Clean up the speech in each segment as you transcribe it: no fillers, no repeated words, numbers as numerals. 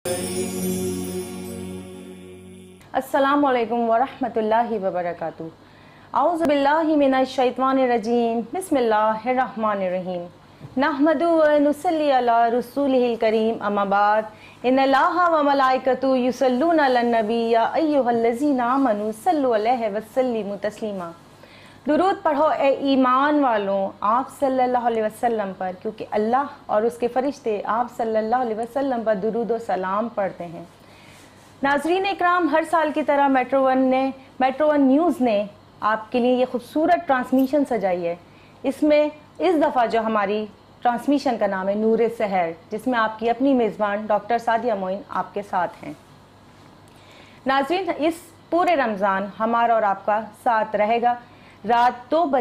अस्सलामु अलैकुम वरहमतुल्लाहि वबरकातुहू। औज़ु बिल्लाहि मिनश शैतानिर रजीम। बिस्मिल्लाहिर्रहमानिर्रहीम। नहमदु व नुसल्ली अला रसूलिहिल करीम। अम्मा बाद। इन्नल्लाहा व मलाइकतुहू युसल्लूना अलन नबी या अय्युहल्लज़ीना आमनू सल्लु अलैहि व सल्लिमू तस्लीमा। दुरूद पढ़ो ए ईमान वालों आप सल्लल्लाहु अलैहि वसल्लम पर, क्योंकि अल्लाह और उसके फरिश्ते आप सल्लल्लाहु अलैहि वसल्लम पर दुरूद व सलाम पढ़ते हैं। नाज़रीन इकराम, हर साल की तरह मेट्रो वन न्यूज़ ने आपके लिए ये खूबसूरत ट्रांसमिशन सजाई है। इसमें इस दफ़ा जो हमारी ट्रांसमिशन का नाम है नूर सहर, जिसमें आपकी अपनी मेज़बान डॉक्टर सादिया मोइन आपके साथ हैं। नाज़रीन, इस पूरे रमज़ान हमारा और आपका साथ रहेगा रात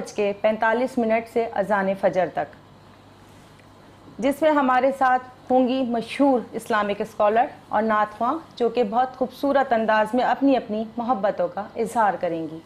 2:45 से अज़ान फ़जर तक, जिसमें हमारे साथ होंगी मशहूर इस्लामिक स्कॉलर और नात ख्वां, जो कि बहुत खूबसूरत अंदाज में अपनी अपनी मोहब्बतों का इजहार करेंगी।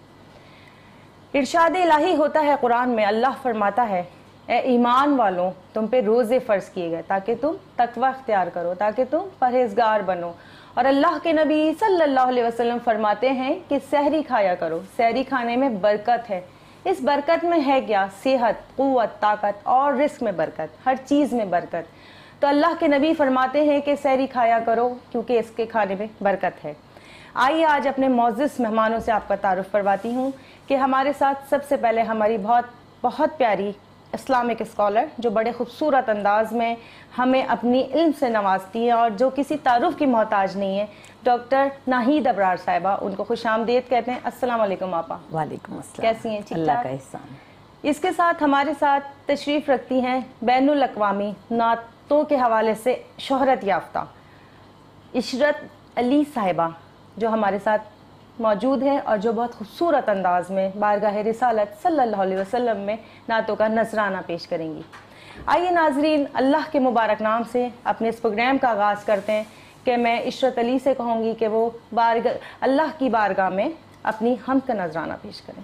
इरशाद इलाही होता है कुरान में, अल्लाह फरमाता है, ए ईमान वालों तुम पे रोज़े फ़र्ज़ किए गए ताकि तुम तकवा इख्तियार करो, ताकि तुम परहेज़गार बनो। और अल्लाह के नबी सल्लल्लाहु अलैहि वसल्लम फरमाते हैं कि सहरी खाया करो, सहरी खाने में बरकत है। इस बरकत में है क्या? सेहत, क़ुव्वत, ताकत और रिस्क में बरकत, हर चीज़ में बरकत। तो अल्लाह के नबी फरमाते हैं कि सहरी खाया करो क्योंकि इसके खाने में बरकत है। आइए आज अपने मौजूद मेहमानों से आपका तारुफ करवाती हूँ कि हमारे साथ सबसे पहले हमारी बहुत प्यारी इस्लामिक स्कॉलर, जो बड़े खूबसूरत अंदाज में हमें अपनी इल्म से नवाजती हैं और जो किसी तारुफ की मोहताज नहीं है, डॉक्टर नाहीद अबरार साहिबा, उनको खुशामदीद कहते हैं। अस्सलाम वालेकुम आपा। वालेकुम अस्सलाम। कैसी हैं? ठीक अल्लाह ठाक? का एहसान। इसके साथ हमारे साथ तशरीफ़ रखती हैं बैनुल अक़वामी नातों के हवाले से शोहरत याफ्ता इशरत अली साहिबा, जो हमारे साथ मौजूद है और जो बहुत खूबसूरत अंदाज में बारगाह रिसालत सल्लल्लाहु अलैहि वसल्लम में नातों का नजराना पेश करेंगी। आइए नाजरीन, अल्लाह के मुबारक नाम से अपने इस प्रोग्राम का आगाज़ करते हैं कि मैं इशरत अली से कहूँगी कि वो अल्लाह की बारगाह में अपनी हम्द का नजराना पेश करें।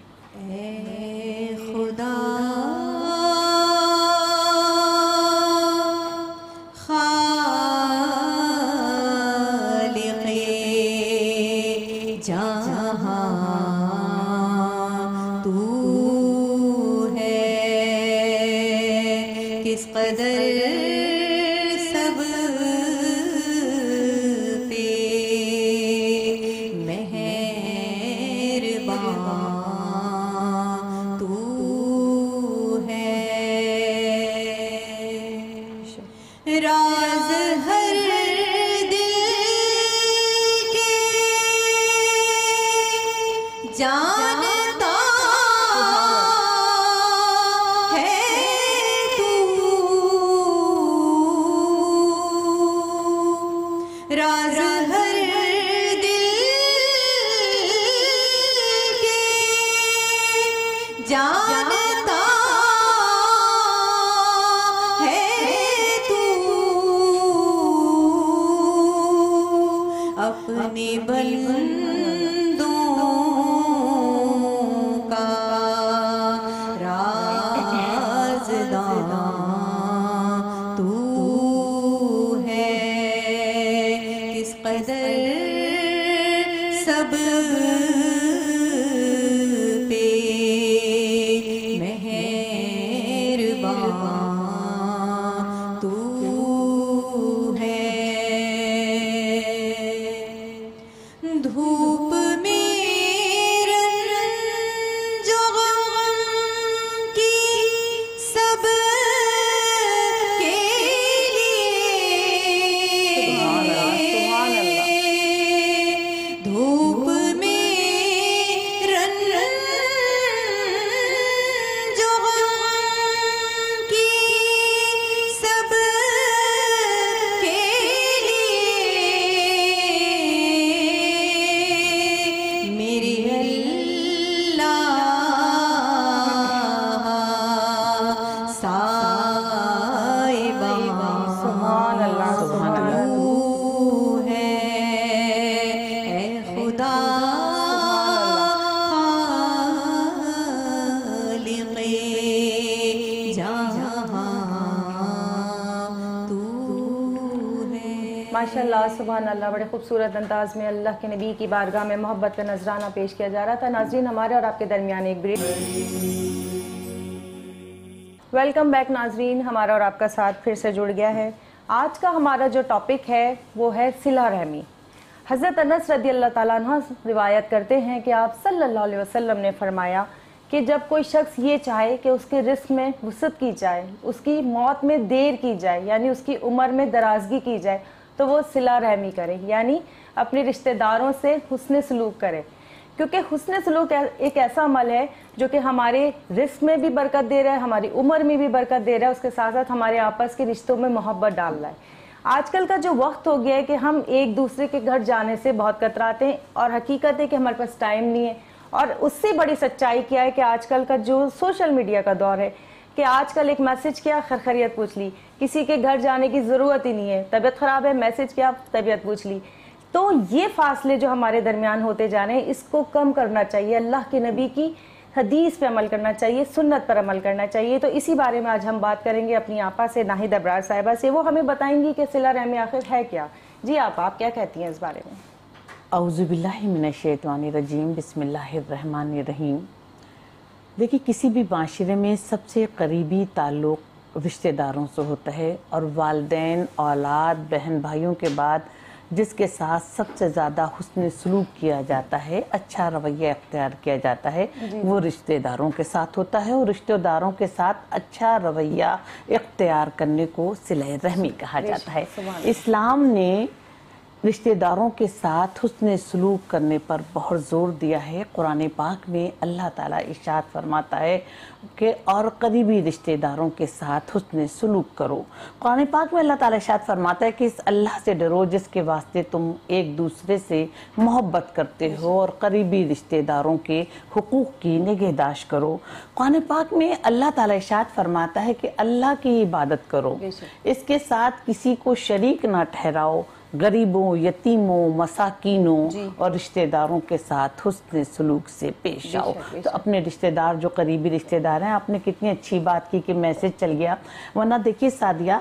ऐ खुदा सुभान अल्लाह। बड़े खूबसूरत अंदाज में अल्लाह के नबी की बारगाह में मोहब्बत का नजराना पेश किया जा रहा था। नाज़रीन, हमारे और आपके दरमियान एक ब्रेक। वेलकम बैक नाज़रीन, हमारा और आपका साथ फिर से जुड़ गया है। आज का हमारा जो टॉपिक है वो है सिला रहमी। हज़रत अनस रदी अल्लाह ताला अन्हु रिवायत करते हैं कि आप सल्लल्लाहु अलैहि वसल्लम ने फरमाया कि जब कोई शख्स ये चाहे कि उसके रिस्क में वुसअत की जाए, उसकी मौत में देर की जाए, यानी उसकी उम्र में दराजगी की जाए, तो वो सिला रहमी करे, यानी अपने रिश्तेदारों से हुस्न सलूक करे। क्योंकि हुस्न सलूक एक ऐसा अमल है जो कि हमारे रिस्क में भी बरकत दे रहा है, हमारी उम्र में भी बरकत दे रहा है, उसके साथ साथ हमारे आपस के रिश्तों में मोहब्बत डाल रहा है। आजकल का जो वक्त हो गया है कि हम एक दूसरे के घर जाने से बहुत कतराते हैं, और हकीकत है कि हमारे पास टाइम नहीं है। और उससे बड़ी सच्चाई क्या है कि आजकल का जो सोशल मीडिया का दौर है कि आजकल एक मैसेज किया, खैरियत पूछ ली, किसी के घर जाने की ज़रूरत ही नहीं है, तबीयत ख़राब है, मैसेज किया, तबीयत पूछ ली। तो ये फासले जो हमारे दरमियान होते जा रहे हैं, इसको कम करना चाहिए, अल्लाह के नबी की हदीस पे अमल करना चाहिए, सुन्नत पर अमल करना चाहिए। तो इसी बारे में आज हम बात करेंगे अपनी आपा से, नाहिद अबरार साहिबा से। वो हमें बताएंगी कि सिला रहमी आखिर है क्या। जी आप क्या कहती हैं इस बारे में? औज़ुबिल्लाहि मिनश्शैतानिर्रजीम, बिस्मिल्लाहिर्रहमानिर्रहीम। देखिए, किसी भी माशरे में सबसे करीबी ताल्लुक़ रिश्तेदारों से होता है, और वालिदैन, औलाद, बहन भाइयों के बाद जिसके साथ सबसे ज़्यादा हुस्न सलूक किया जाता है, अच्छा रवैया इख्तियार किया जाता है, वो रिश्तेदारों के साथ होता है। और रिश्तेदारों के साथ अच्छा रवैया इख्तियार करने को सिला रहमी कहा जाता है। इस्लाम ने रिश्तेदारों के साथ हुस्न सलूक करने पर बहुत ज़ोर दिया है। कुरान पाक में अल्लाह ताला इरशाद फरमाता है कि और करीबी रिश्तेदारों के साथ हुस्न सलूक करो। कुरान पाक में अल्लाह ताला इरशाद फरमाता है कि इस अल्लाह से डरो जिसके वास्ते तुम एक दूसरे से मोहब्बत करते हो, और करीबी रिश्तेदारों के हुकूक की निगहदाश्त करो। कुरान पाक में अल्लाह ताला इरशाद फरमाता है कि अल्लाह की इबादत करो, इसके साथ किसी को शरीक ना ठहराओ, गरीबों, यतीमों, मसाकीनों और रिश्तेदारों के साथ हुस्न सलूक से पेश आओ। तो अपने रिश्तेदार, जो करीबी रिश्तेदार हैं, आपने कितनी अच्छी बात की कि मैसेज चल गया। वरना देखिए सादिया,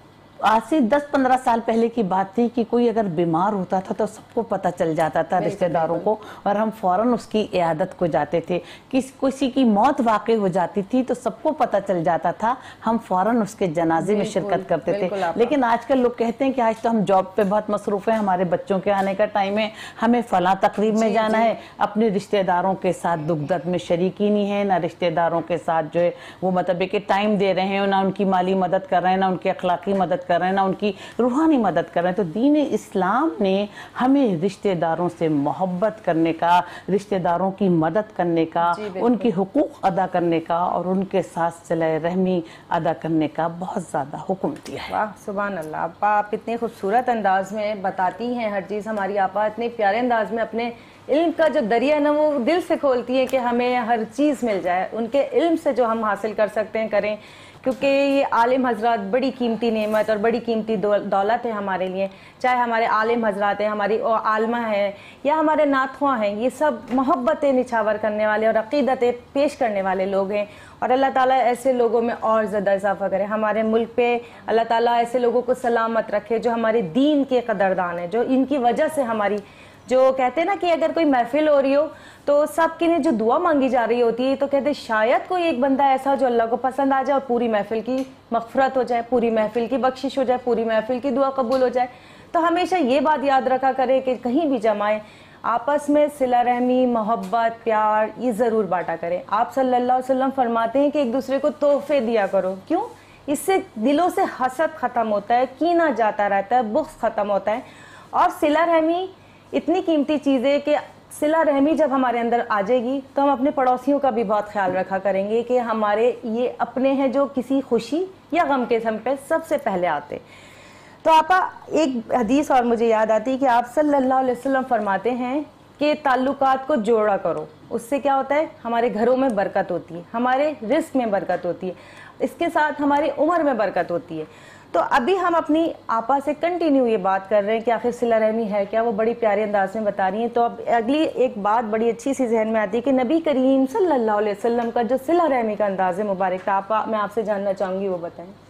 आज से 10-15 साल पहले की बात थी कि कोई अगर बीमार होता था तो सबको पता चल जाता था, रिश्तेदारों को, और हम फौरन उसकी इयादत को जाते थे। किसी की मौत वाक़ई हो जाती थी तो सबको पता चल जाता था, हम फौरन उसके जनाजे में शिरकत करते थे। लेकिन आजकल लोग कहते हैं कि आज तो हम जॉब पे बहुत मसरूफ़ हैं, हमारे बच्चों के आने का टाइम है, हमें फ़लाँ तकरीब में जाना है, अपने रिश्तेदारों के साथ दुख दर्द में शरीकी नहीं है, ना रिश्तेदारों के साथ जो है वो मतलब कि टाइम दे रहे हैं, ना उनकी माली मदद कर रहे हैं, ना उनकी अखलाकी मदद कर रहे हैं, ना उनकी रूहानी मदद कर रहे हैं। तो दीन इस्लाम ने हमें रिश्तेदारों से मोहब्बत करने का, रिश्तेदारों की मदद करने का, उनकी हुकूक अदा करने का और उनके साथ सिला रहमी अदा करने का बहुत ज़्यादा हुक्म दिया है। वाह, सुभान अल्लाह। आपा, आप इतने खूबसूरत अंदाज में बताती हैं हर चीज़। हमारी आपा इतने प्यारे अंदाज में अपने इल्म का जो दरिया है ना, वो दिल से खोलती है कि हमें हर चीज़ मिल जाए, उनके इल्म से जो हम हासिल कर सकते हैं करें। क्योंकि ये आलिम हजरात बड़ी कीमती नेमत और बड़ी कीमती दौलत है हमारे लिए। चाहे हमारे आलिम हजरात हैं, हमारी आलमा हैं, या हमारे नाथुआ हैं, ये सब मोहब्बतें निछावर करने वाले और अक़ीदतें पेश करने वाले लोग हैं। और अल्लाह ताला ऐसे लोगों में और ज़्यादा इजाफ़ा करे। हमारे मुल्क पे अल्लाह ताला ऐसे लोगों को सलामत रखे जो हमारे दीन के कदरदान हैं, जो इनकी वजह से हमारी, जो कहते हैं ना कि अगर कोई महफिल हो रही हो तो सब के लिए जो दुआ मांगी जा रही होती है, तो कहते शायद कोई एक बंदा ऐसा जो अल्लाह को पसंद आ जाए और पूरी महफिल की मग़फ़िरत हो जाए, पूरी महफिल की बख्शिश हो जाए, पूरी महफिल की दुआ कबूल हो जाए। तो हमेशा ये बात याद रखा करें कि कहीं भी जमाएं, आपस में सिला रहमी, मोहब्बत, प्यार ये ज़रूर बांटा करें। आप सल्लल्लाहु अलैहि वसल्लम फरमाते हैं कि एक दूसरे को तोहफे दिया करो। क्यों? इससे दिलों से हसद ख़त्म होता है, कीना जाता रहता है, बुग़्ज़ ख़त्म होता है। और सिला रहमी इतनी कीमती चीज़ है कि सिला रहमी जब हमारे अंदर आ जाएगी तो हम अपने पड़ोसियों का भी बहुत ख्याल रखा करेंगे कि हमारे ये अपने हैं जो किसी खुशी या गम के समय पे सबसे पहले आते। तो आपा, एक हदीस और मुझे याद आती है कि आप सल्लल्लाहु अलैहि वसल्लम फरमाते हैं कि ताल्लुकात को जोड़ा करो। उससे क्या होता है? हमारे घरों में बरकत होती है, हमारे रिस्क में बरकत होती है, इसके साथ हमारी उम्र में बरकत होती है। तो अभी हम अपनी आपा से कंटिन्यू ये बात कर रहे हैं कि आखिर सिला रहमी है क्या। वो बड़ी प्यारे अंदाज में बता रही हैं। तो अब अगली एक बात बड़ी अच्छी सी जहन में आती है कि नबी करीम सल्लल्लाहु अलैहि वसल्लम का जो सिला रहमी का अंदाज़ मुबारक था, आपा मैं आपसे जानना चाहूँगी, वो बताएं।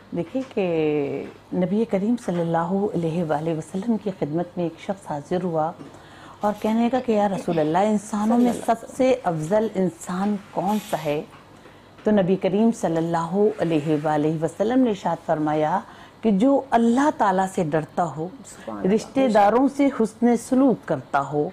دیکھیے کہ نبی کریم صلی اللہ علیہ وآلہ وسلم کی خدمت میں ایک شخص حاضر ہوا اور کہنے لگا کہ یا رسول اللہ، انسانوں میں سب سے افضل انسان کون سا ہے؟ تو نبی کریم صلی اللہ علیہ وآلہ وسلم نے ارشاد فرمایا کہ جو اللہ تعالیٰ سے ڈرتا ہو، رشتہ داروں سے حسن سلوک کرتا ہو،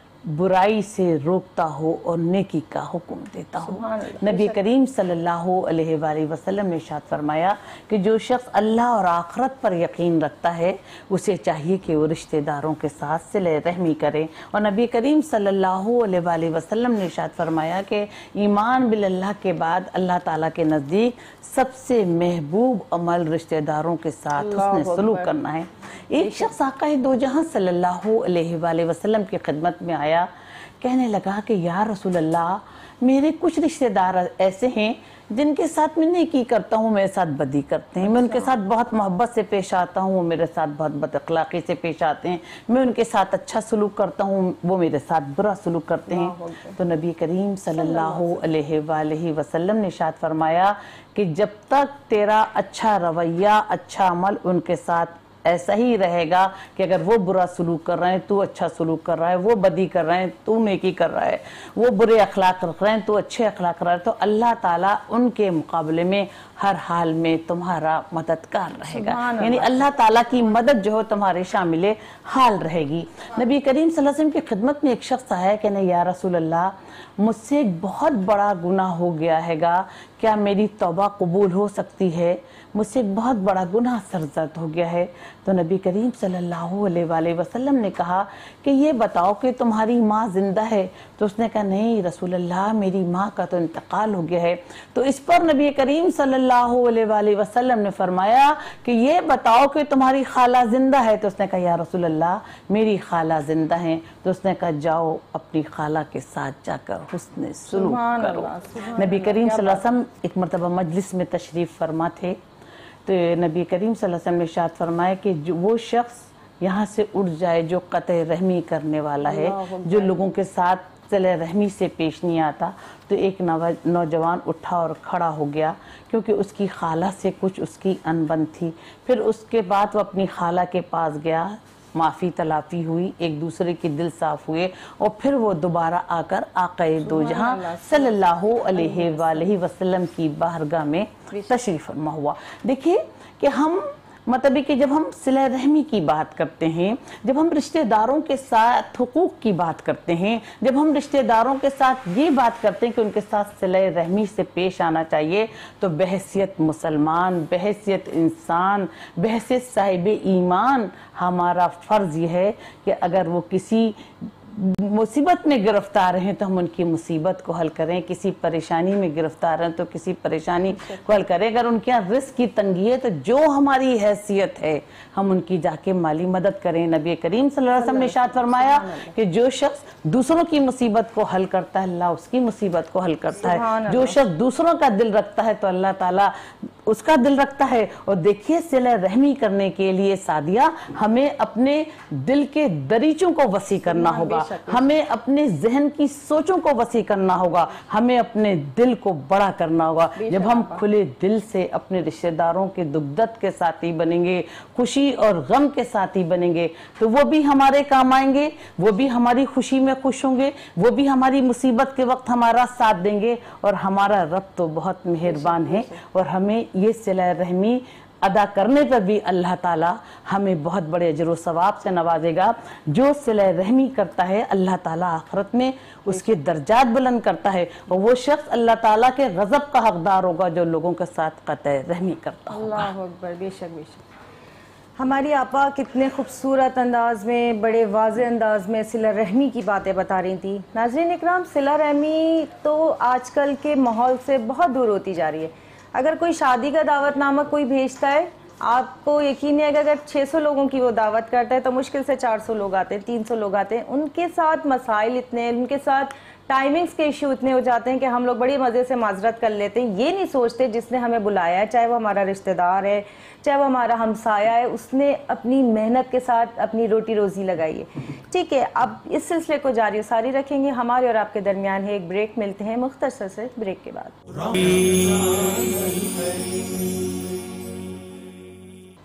برائی سے روکتا ہو اور نیکی کا حکم دیتا ہو۔ نبی کریم صلی اللہ علیہ وآلہ وسلم نے ارشاد فرمایا کہ جو شخص اللہ اور آخرت پر یقین رکھتا ہے اسے چاہیے کہ وہ رشتہ داروں کے ساتھ صلہ رحمی کرے۔ اور نبی کریم صلی اللہ علیہ وآلہ وسلم نے ارشاد فرمایا کہ ایمان باللہ کے بعد اللہ تعالیٰ کے نزدیک سب سے محبوب عمل رشتہ داروں کے ساتھ حسن سلوک کرنا ہے۔ ایک شخص آقا دو جہاں صلی اللہ علیہ وآلہ وسلم کی خدمت میں آیا، کہنے لگا کہ یا رسول اللہ، میرے کچھ رشتہ دار ایسے ہیں جن کے ساتھ میں نیکی کرتا ہوں، میرے ساتھ بدی کرتے ہیں، میں ان کے ساتھ بہت محبت سے پیش آتا ہوں، وہ میرے ساتھ بہت بد اخلاقی سے پیش آتے ہیں، میں ان کے ساتھ اچھا سلوک کرتا ہوں، وہ میرے ساتھ برا سلوک کرتے ہیں۔ تو نبی کریم صلی اللہ علیہ وآلہ وسلم نے ارشاد فرمایا کہ جب تک تیرا اچھا رویہ، اچھا عمل ان کے ساتھ ایسا ہی رہے گا کہ اگر وہ برا سلوک کر رہے ہیں تو اچھا سلوک کر رہا ہے، وہ بدی کر رہے ہیں تو نیکی کر رہا ہے، وہ برے اخلاق رکھ رہے ہیں تو اچھے اخلاق رکھ رہا ہے، تو اللہ تعالیٰ ان کے مقابلے میں ہر حال میں تمہارا مددگار رہے گا، یعنی اللہ تعالیٰ کی مدد جو ہے تمہارے شامل حال رہے گی۔ نبی کریم صلی اللہ علیہ وسلم کی خدمت میں ایک شخص آیا کہ نہیں یا رسول اللہ، مجھ سے ایک بہت بڑا گناہ ہو گیا ہے گا، کیا میری توبہ قبول ہو سکتی ہے؟ مجھ سے ایک بہت بڑا گناہ سرزد ہو گیا ہے۔ تو نبی کریم صلی اللہ علیہ وآلہ وسلم نے کہا کہ یہ بتاؤ کہ تمہاری ماں زندہ ہے؟ تو اس نے کہا نہیں رسول اللہ، میری ماں کا تو انتقال ہو گیا ہے۔ تو اس پر نبی کریم صلی اللہ علیہ وآلہ وسلم نے فرمایا کہ یہ بتاؤ کہ تمہاری خالہ زندہ ہے؟ تو اس نے کہا یا رسول اللہ، میری خالہ زندہ ہیں۔ تو اس نے کہا جاؤ اپنی خالہ کے ساتھ جا کر حسن سلوک کرو۔ نبی کریم صلی اللہ علیہ وسلم ایک مرتبہ مجلس میں تشریف فرما تھے، تو نبی کریم صلی اللہ علیہ وسلم نے ارشاد فرمایا کہ وہ شخص یہاں سے اٹھ جائے جو قطع رحمی کرنے والا ہے، جو لوگوں کے ساتھ صلہ رحمی سے پیش نہیں آتا۔ تو ایک نوجوان اٹھا اور کھڑا ہو گیا، کیونکہ اس کی خالہ سے کچھ اس کی انبن تھی۔ پھر اس کے بعد وہ اپنی خالہ کے پاس گیا، معافی تلافی ہوئی، ایک دوسرے کے دل صاف ہوئے، اور پھر وہ دوبارہ آ کر آقا دو جہاں صلی اللہ علیہ وآلہ وسلم کی بارگاہ میں تشریف فرما ہوا۔ دیکھیے کہ ہم مطلب کہ جب ہم صلہ رحمی کی بات کرتے ہیں، جب ہم رشتہ داروں کے ساتھ حقوق کی بات کرتے ہیں، جب ہم رشتہ داروں کے ساتھ یہ بات کرتے ہیں کہ ان کے ساتھ صلہ رحمی سے پیش آنا چاہیے، تو بحیثیت مسلمان، بحیثیت انسان، بحیثیت صاحب ایمان ہمارا فرض یہ ہے کہ اگر وہ کسی مصیبت میں گرفتار ہیں تو ہم ان کی مصیبت کو حل کریں، کسی پریشانی میں گرفتار ہیں تو کسی پریشانی کو حل کریں۔ اگر ان کے یہاں رزق کی تنگی ہے تو جو ہماری حیثیت ہے ہم ان کی جا کے مالی مدد کریں۔ نبی کریم صلی اللہ علیہ وسلم نے ارشاد فرمایا کہ جو شخص دوسروں کی مصیبت کو حل کرتا ہے اللہ اس کی مصیبت کو حل کرتا ہے، جو شخص دوسروں کا دل رکھتا ہے تو اللہ تعالیٰ اس کا دل رکھتا ہے۔ اور دیکھیے صلہ رحمی کرنے کے لیے سعدیہ ہمیں اپنے دل کے دریچوں کو وسیع کرنا ہوگا، ہمیں اپنے ذہن کی سوچوں کو وسیع کرنا ہوگا، ہمیں اپنے دل کو بڑا کرنا ہوگا۔ جب ہم کھلے دل سے اپنے رشتہ داروں کے دکھ درد کے ساتھی بنیں گے، خوشی اور غم کے ساتھی بنیں گے، تو وہ بھی ہمارے کام آئیں گے، وہ بھی ہماری خوشی میں خوش ہوں گے، وہ بھی ہماری مصیبت کے وقت ہمارا ساتھ دیں گے۔ اور ہمارا رب تو بہت مہربان ہے، اور ہمیں یہ صلہ رحمی ادا کرنے پر بھی اللہ تعالیٰ ہمیں بہت بڑے اجر و ثواب سے نوازے گا۔ جو صلہ رحمی کرتا ہے اللہ تعالیٰ آخرت میں اس کے درجات بلند کرتا ہے، اور وہ شخص اللہ تعالیٰ کے غضب کا حقدار ہوگا جو لوگوں کے ساتھ قطع رحمی کرتا ہوگا۔ اللہ اکبر، بے شک بے شک۔ ہماری آپا کتنے خوبصورت انداز میں، بڑے واضح انداز میں صلہ رحمی کی باتیں بتا رہی تھی۔ ناظرین اکرام، صلہ رحمی تو آج کل کے ماحول سے بہت دور ہوتی جا رہی ہے۔ اگر کوئی شادی کا دعوت نامہ کوئی بھیجتا ہے، آپ کو یقین ہے کہ اگر 600 لوگوں کی وہ دعوت کرتا ہے تو مشکل سے 400 لوگ آتے ہیں، 300 لوگ آتے ہیں۔ ان کے ساتھ مسائل اتنے، ان کے ساتھ ٹائمنگز کے ایشو اتنے ہو جاتے ہیں کہ ہم لوگ بڑی مزے سے معذرت کر لیتے ہیں۔ یہ نہیں سوچتے جس نے ہمیں بلایا ہے، چاہے وہ ہمارا رشتہ دار ہے، چاہے وہ ہمارا ہمسایہ ہے، اس نے اپنی محنت کے ساتھ اپنی روٹی روزی لگائی ہے۔ ٹھیک ہے، اب اس سلسلے کو جاری و ساری رکھیں گے۔ ہمارے اور آپ کے درمیان ہے ایک بریک، ملتے ہیں مختصر سے بریک کے بعد۔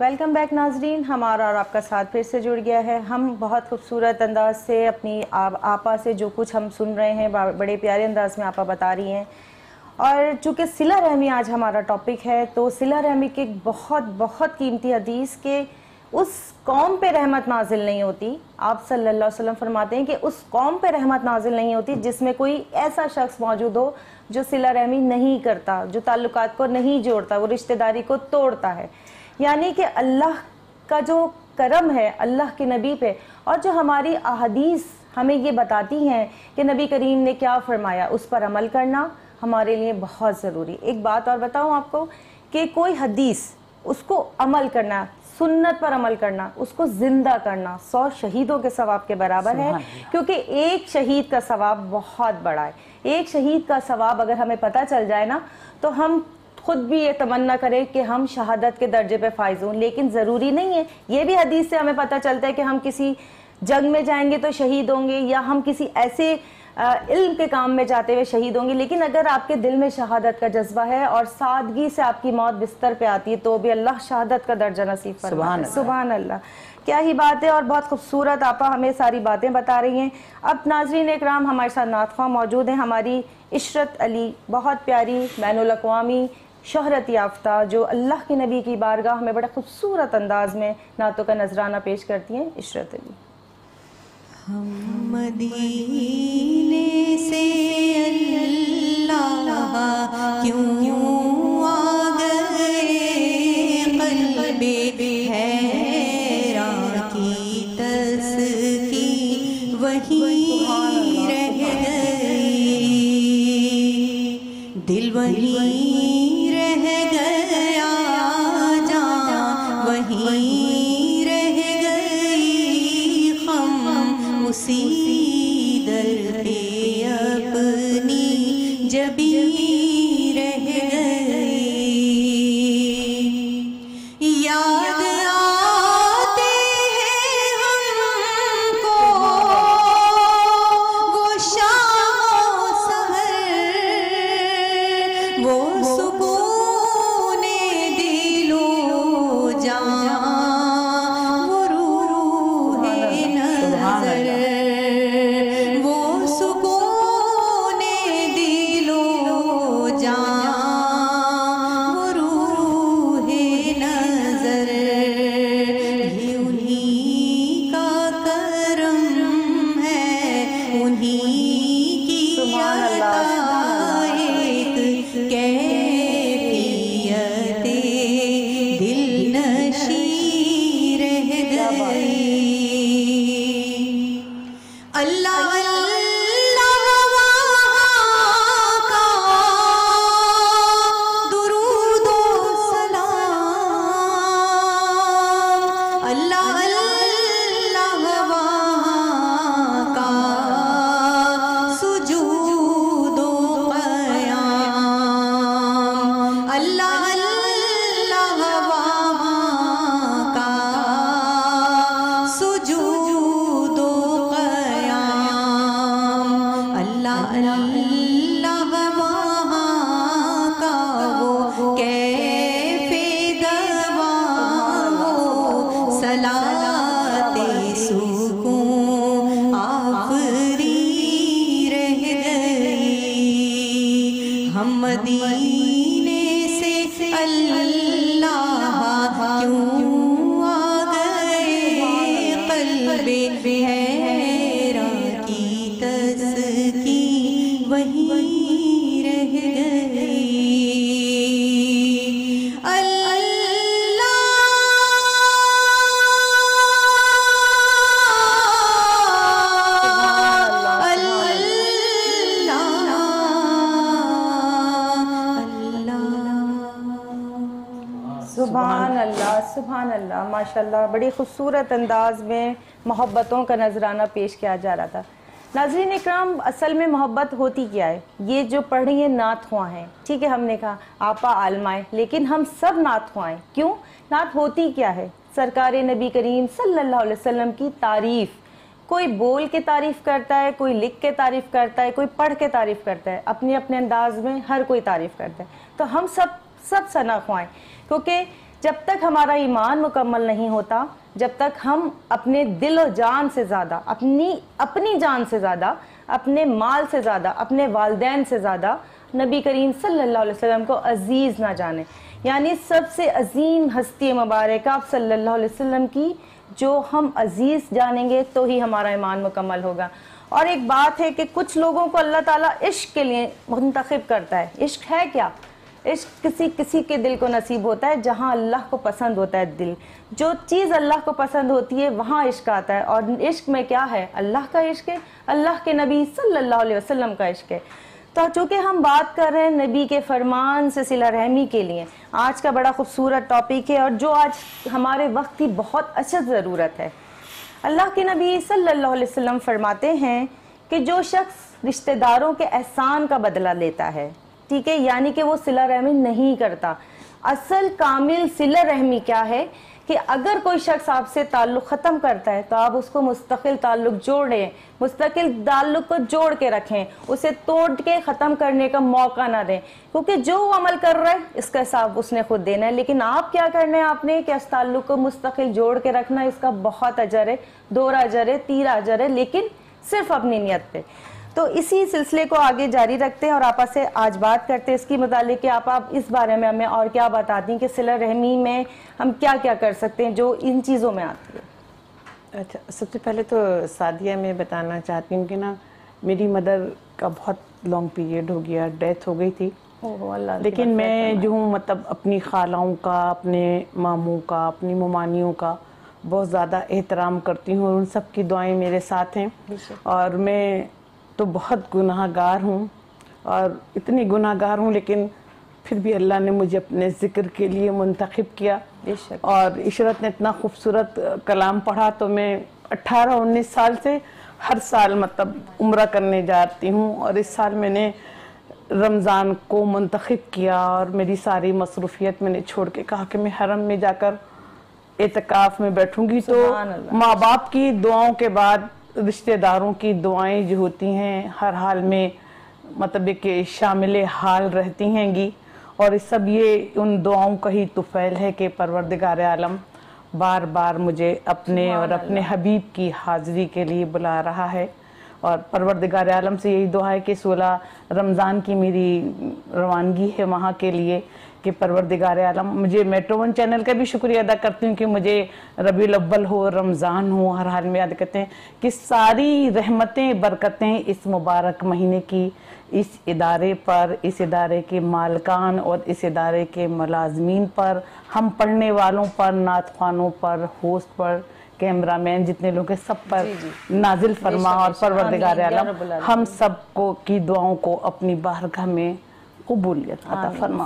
ویلکم بیک ناظرین، ہمارا اور آپ کا ساتھ پھر سے جڑ گیا ہے۔ ہم بہت خوبصورت انداز سے اپنی آپا سے جو کچھ ہم سن رہے ہیں، بڑے پیارے انداز میں آپا بتا رہی ہیں، اور چونکہ صلہ رحمی آج ہمارا ٹاپک ہے، تو صلہ رحمی کی ایک بہت بہت قیمتی حدیث کہ اس قوم پہ رحمت نازل نہیں ہوتی۔ آپ صلی اللہ علیہ وسلم فرماتے ہیں کہ اس قوم پہ رحمت نازل نہیں ہوتی جس میں کوئی ایسا شخص موجود ہو جو صلہ رحمی نہیں کرتا، جو تعلقات کو نہیں جوڑتا، وہ رشتہ داری کو توڑتا ہے۔ یعنی کہ اللہ کا جو کرم ہے اللہ کے نبی پہ، اور جو ہماری احادیث ہمیں یہ بتاتی ہیں کہ نبی کریم نے کیا فرمایا، اس پر عمل کرنا ہمارے لیے بہت ضروری۔ ایک بات اور بتاؤں آپ کو کہ کوئی حدیث اس کو عمل کرنا، سنت پر عمل کرنا، اس کو زندہ کرنا 100 شہیدوں کے ثواب کے برابر ہے، کیونکہ ایک شہید کا ثواب بہت بڑا ہے۔ ایک شہید کا ثواب اگر ہمیں پتہ چل جائے نا، تو ہم خود بھی یہ تمنا کریں کہ ہم شہادت کے درجے پہ فائز ہوں، لیکن ضروری نہیں ہے۔ یہ بھی حدیث سے ہمیں پتہ چلتا ہے کہ ہم کسی جنگ میں جائیں گے تو شہید ہوں گے، یا ہم کسی ایسے علم کے کام میں جاتے ہوئے شہید ہوں گے، لیکن اگر آپ کے دل میں شہادت کا جذبہ ہے اور سادگی سے آپ کی موت بستر پہ آتی ہے، تو بھی اللہ شہادت کا درجہ نصیب فرماتا ہے۔ سبحان اللہ، کیا ہی بات ہے، اور بہت خوبصورت آپا ہمیں ساری باتیں بتا رہی ہیں۔ اب ناظرین اکرام، ہمارے ساتھ نعت خواں موجود ہیں، ہماری عشرت علی، بہت پیاری بین الاقوامی شہرت یافتہ، جو اللہ کے نبی کی بارگاہ میں بڑے خوبصورت انداز میں نعتوں کا نذرانہ پیش کرتی ہیں۔ عشرت علی: ہم مدینے سے اللہ کیوں آ گئے، قلب حیران کی تسکین وہیں رہ گئی، دل وہیں رہ گیا، جان وہیں رہ گئی، ہم اسی در پہ اپنی جبیں رہ گئی، یاد آتے ہیں ہم کو وہ شام و سحر، وہ سکون دل و جان، وہ روح نظر، وہ سکون دل و جان، وہ روح نظر، یہ انہی کا کرم ہے، انہی کی عطا ایک کیفیت دل نشیں رہ گئی، اللہ اللہ وہاں کا درود و سلام، اللہ اللہ وہاں کا سجود و قیام، اللہ اللہ وہاں کا سجود و قیام، اللہ اللہ وہاں کا وہ کیف دوام، وہ صلاۃ سکون آفری رہ گئی، ہم مدینے سے اللہ کیوں آ گئے، قلب حیران کی تسکین وہیں رہ گئی، سبحان اللہ، سبحان اللہ، ماشاءاللہ، بڑی خوبصورت انداز میں محبتوں کا نذرانہ پیش کیا جا رہا تھا۔ ناظرین اکرام، اصل میں محبت ہوتی کیا ہے؟ یہ جو پڑھ رہی ہیں نعت خواں ہیں، ٹھیک ہے، ہم نے کہا آپا عالمائیں، لیکن ہم سب نعت خواں ہیں۔ کیوں؟ نعت ہوتی کیا ہے؟ سرکار نبی کریم صلی اللہ علیہ وسلم کی تعریف، کوئی بول کے تعریف کرتا ہے، کوئی لکھ کے تعریف کرتا ہے، کوئی پڑھ کے تعریف کرتا ہے، اپنے اپنے انداز میں ہر کوئی تعریف کرتا ہے۔ تو ہم سب ثنا خواں ہیں، کیونکہ جب تک ہمارا ایمان مکمل نہیں ہوتا، جب تک ہم اپنے دل و جان سے زیادہ، اپنی جان سے زیادہ، اپنے مال سے زیادہ، اپنے والدین سے زیادہ نبی کریم صلی اللہ علیہ وسلم کو عزیز نہ جانیں، یعنی سب سے عظیم ہستی مبارک آپ صلی اللہ علیہ وسلم کی جو ہم عزیز جانیں گے تو ہی ہمارا ایمان مکمل ہوگا۔ اور ایک بات ہے کہ کچھ لوگوں کو اللہ تعالیٰ عشق کے لیے منتخب کرتا ہے۔ عشق ہے کیا؟ عشق کسی کے دل کو نصیب ہوتا ہے جہاں اللہ کو پسند ہوتا ہے دل، جو چیز اللہ کو پسند ہوتی ہے وہاں عشق آتا ہے، اور عشق میں کیا ہے؟ اللہ کا عشق ہے، اللہ کے نبی صلی اللہ علیہ وسلم کا عشق ہے۔ تو چونکہ ہم بات کر رہے ہیں نبی کے فرمان سے صلہ رحمی کے لیے، آج کا بڑا خوبصورت ٹاپک ہے اور جو آج ہمارے وقت کی بہت اشد ضرورت ہے۔ اللہ کے نبی صلی اللہ علیہ وسلم فرماتے ہیں کہ جو شخص رشتہ داروں کے احسان کا بدلہ لیتا ہے، ٹھیک ہے، یعنی کہ وہ صلہ رحمی نہیں کرتا۔ اصل کامل صلہ رحمی کیا ہے کہ اگر کوئی شخص آپ سے تعلق ختم کرتا ہے تو آپ اس کو مستقل تعلق جوڑیں، مستقل تعلق کو جوڑ کے رکھیں، اسے توڑ کے ختم کرنے کا موقع نہ دیں، کیونکہ جو وہ عمل کر رہا ہے اس کا حساب اس نے خود دینا ہے۔ لیکن آپ کیا کرنا ہے؟ آپ نے کہ اس تعلق کو مستقل جوڑ کے رکھنا، اس کا بہت اجر ہے، 2 اجر ہے، 3 اجر ہے، لیکن صرف اپنی نیت پہ۔ تو اسی سلسلے کو آگے جاری رکھتے ہیں اور آپا سے آج بات کرتے ہیں اس کی متعلق کہ آپ اس بارے میں ہمیں اور کیا بتاتی ہیں کہ صلہ رحمی میں ہم کیا کیا کر سکتے ہیں جو ان چیزوں میں آتی ہے۔ اچھا، سب سے پہلے تو سعدیہ میں بتانا چاہتی ہوں کہ نا میری مدر کا بہت لانگ پیریڈ ہو گیا، ڈیتھ ہو گئی تھی، لیکن میں جو ہوں مطلب اپنی خالاؤں کا، اپنے ماموں کا، اپنی ممانیوں کا بہت زیادہ احترام کرتی ہوں اور ان سب کی دعائیں میرے ساتھ ہیں۔ اور میں تو بہت گناہ گار ہوں اور اتنی گناہ گار ہوں، لیکن پھر بھی اللہ نے مجھے اپنے ذکر کے لیے منتخب کیا۔ اور عشرت نے اتنا خوبصورت کلام پڑھا تو میں 18-19 سال سے ہر سال مطلب عمرہ کرنے جاتی ہوں، اور اس سال میں نے رمضان کو منتخب کیا اور میری ساری مصروفیت میں نے چھوڑ کے کہا کہ میں حرم میں جا کر اعتکاف میں بیٹھوں گی۔ تو ماں باپ کی دعاؤں کے بعد رشتہ داروں کی دعائیں جو ہوتی ہیں ہر حال میں مطلب کہ شامل حال رہتی ہیں گی، اور اس سب یہ ان دعاؤں کا ہی طفیل ہے کہ پروردگار عالم بار بار مجھے اپنے اور اپنے حبیب کی حاضری کے لیے بلا رہا ہے۔ اور پروردگار عالم سے یہی دعا ہے کہ 16 رمضان کی میری روانگی ہے وہاں کے لیے کہ پروردگار عالم مجھے میٹرو ون چینل کا بھی شکریہ ادا کرتی ہوں کہ مجھے ربیع الاول ہو، رمضان ہو، ہر حال میں یاد کرتے ہیں کہ ساری رحمتیں برکتیں اس مبارک مہینے کی اس ادارے پر، اس ادارے کے مالکان اور اس ادارے کے ملازمین پر، ہم پڑھنے والوں پر، نعت خوانوں پر، ہوسٹ پر، کیمرہ مین جتنے لوگ ہیں سب پر نازل فرما، اور پروردگار عالم ہم سب کو کی دعاؤں کو اپنی بارگاہ میں قبولیت عطا فرما۔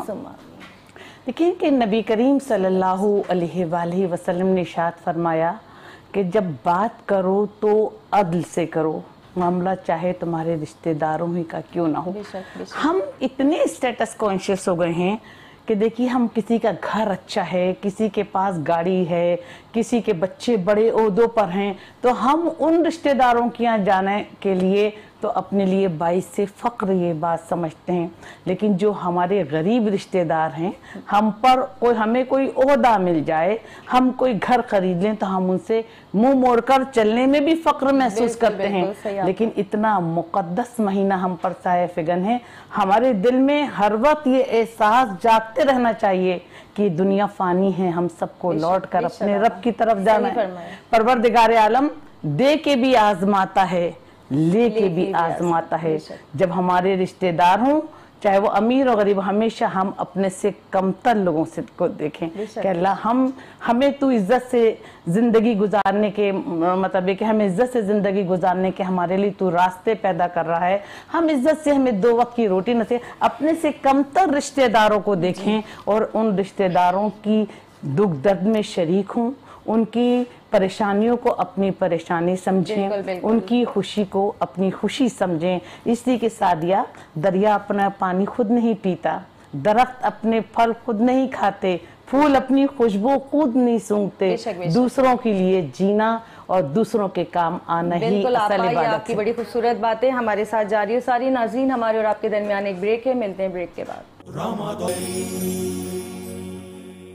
دیکھیں کہ نبی کریم صلی اللہ علیہ وآلہ وسلم نے ارشاد فرمایا کہ جب بات کرو تو عدل سے کرو، معاملہ چاہے تمہارے رشتہ داروں ہی کا کیوں نہ ہو۔ ہم اتنے اسٹیٹس کانشیس ہو گئے ہیں کہ دیکھیے ہم کسی کا گھر اچھا ہے، کسی کے پاس گاڑی ہے، کسی کے بچے بڑے عہدوں پر ہیں، تو ہم ان رشتہ داروں کے یہاں جانے کے لیے تو اپنے لیے باعث سے فخر یہ بات سمجھتے ہیں، لیکن جو ہمارے غریب رشتہ دار ہیں، ہم پر ہمیں کوئی عہدہ مل جائے، ہم کوئی گھر خرید لیں تو ہم ان سے منہ موڑ کر چلنے میں بھی فخر محسوس کرتے ہیں۔ لیکن اتنا مقدس مہینہ ہم پر سایہ فگن ہے، ہمارے دل میں ہر وقت یہ احساس جاگتے رہنا چاہیے کہ دنیا فانی ہے، ہم سب کو لوٹ کر اپنے رب کی طرف جانا ہے۔ پروردگار عالم دے کے بھی آزماتا ہے، لے کے بھی آزماتا ہے۔ جب ہمارے رشتہ دار ہوں چاہے وہ امیر اور غریب، ہمیشہ ہم اپنے سے کمتر لوگوں سے کو دیکھیں کہ اللہ ہمیں تو عزت سے زندگی گزارنے کے مطلب کہ ہمیں عزت سے زندگی گزارنے کے ہمارے لیے تو راستے پیدا کر رہا ہے، ہم عزت سے ہمیں 2 وقت کی روٹی نصیب، اپنے سے کمتر رشتہ داروں کو دیکھیں اور ان رشتہ داروں کی دکھ درد میں شریک ہوں، ان کی پریشانیوں کو اپنی پریشانی سمجھیں، ان کی خوشی کو اپنی خوشی سمجھیں۔ اس لیے کہ سعدیہ، دریا اپنا پانی خود نہیں پیتا، درخت اپنے پھل خود نہیں کھاتے، پھول اپنی خوشبو خود نہیں سونگتے، دوسروں کے لیے جینا اور دوسروں کے کام آنا ہی اصل عبادت ہے۔ آپ کی بڑی خوبصورت باتیں ہمارے ساتھ جاری ہو۔ ساری ناظرین، ہمارے اور آپ کے درمیان ایک بریک ہے، ملتے ہیں بریک کے بعد۔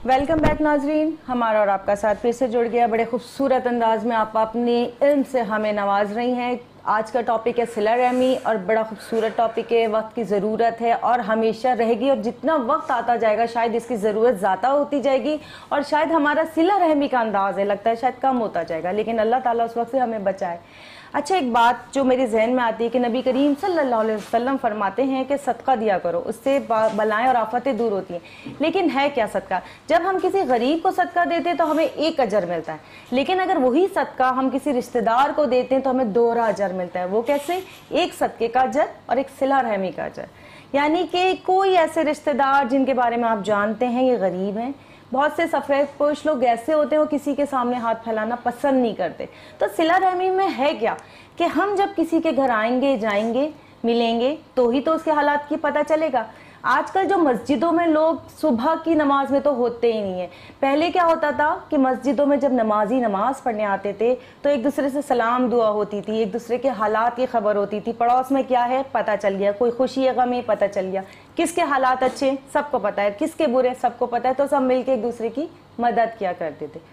वेलकम बैक नाजरीन, हमारा और आपका साथ फिर से जुड़ गया। बड़े खूबसूरत अंदाज में आप अपने इल्म से हमें नवाज रही हैं। आज का टॉपिक है सिला रहमी और बड़ा खूबसूरत टॉपिक है। वक्त की ज़रूरत है और हमेशा रहेगी, और जितना वक्त आता जाएगा शायद इसकी ज़रूरत ज़्यादा होती जाएगी और शायद हमारा सिला रहमी का अंदाज़ है लगता है शायद कम होता जाएगा, लेकिन अल्लाह ताला उस वक्त से हमें बचाए। अच्छा, एक बात जो मेरे जहन में आती है कि नबी करीम सल्लल्लाहु अलैहि वसल्लम फरमाते हैं कि सदका दिया करो, उससे बलाएं और आफतें दूर होती हैं। लेकिन है क्या सदका? जब हम किसी गरीब को सदका देते हैं तो हमें एक अजर मिलता है, लेकिन अगर वही सदका हम किसी रिश्तेदार को देते हैं तो हमें दोहरा अजर मिलता है। वो कैसे? एक सदके का अजर और एक सिला रहमी का अजर। यानी कि कोई ऐसे रिश्तेदार जिनके बारे में आप जानते हैं ये गरीब हैं, बहुत से सफ़ेद पोश लोग ऐसे होते हैं वो किसी के सामने हाथ फैलाना पसंद नहीं करते। तो सिला रहमी में है क्या कि हम जब किसी के घर आएंगे, जाएंगे, मिलेंगे तो ही तो उसके हालात की पता चलेगा। आजकल जो मस्जिदों में लोग सुबह की नमाज में तो होते ही नहीं है। पहले क्या होता था कि मस्जिदों में जब नमाजी नमाज पढ़ने आते थे तो एक दूसरे से सलाम दुआ होती थी, एक दूसरे के हालात की खबर होती थी, पड़ोस में क्या है पता चल गया, कोई खुशी है गम है पता चल गया, किसके हालात अच्छे सबको पता है, किसके बुरे सबको पता है, तो सब मिलके एक दूसरे की मदद किया करते थे।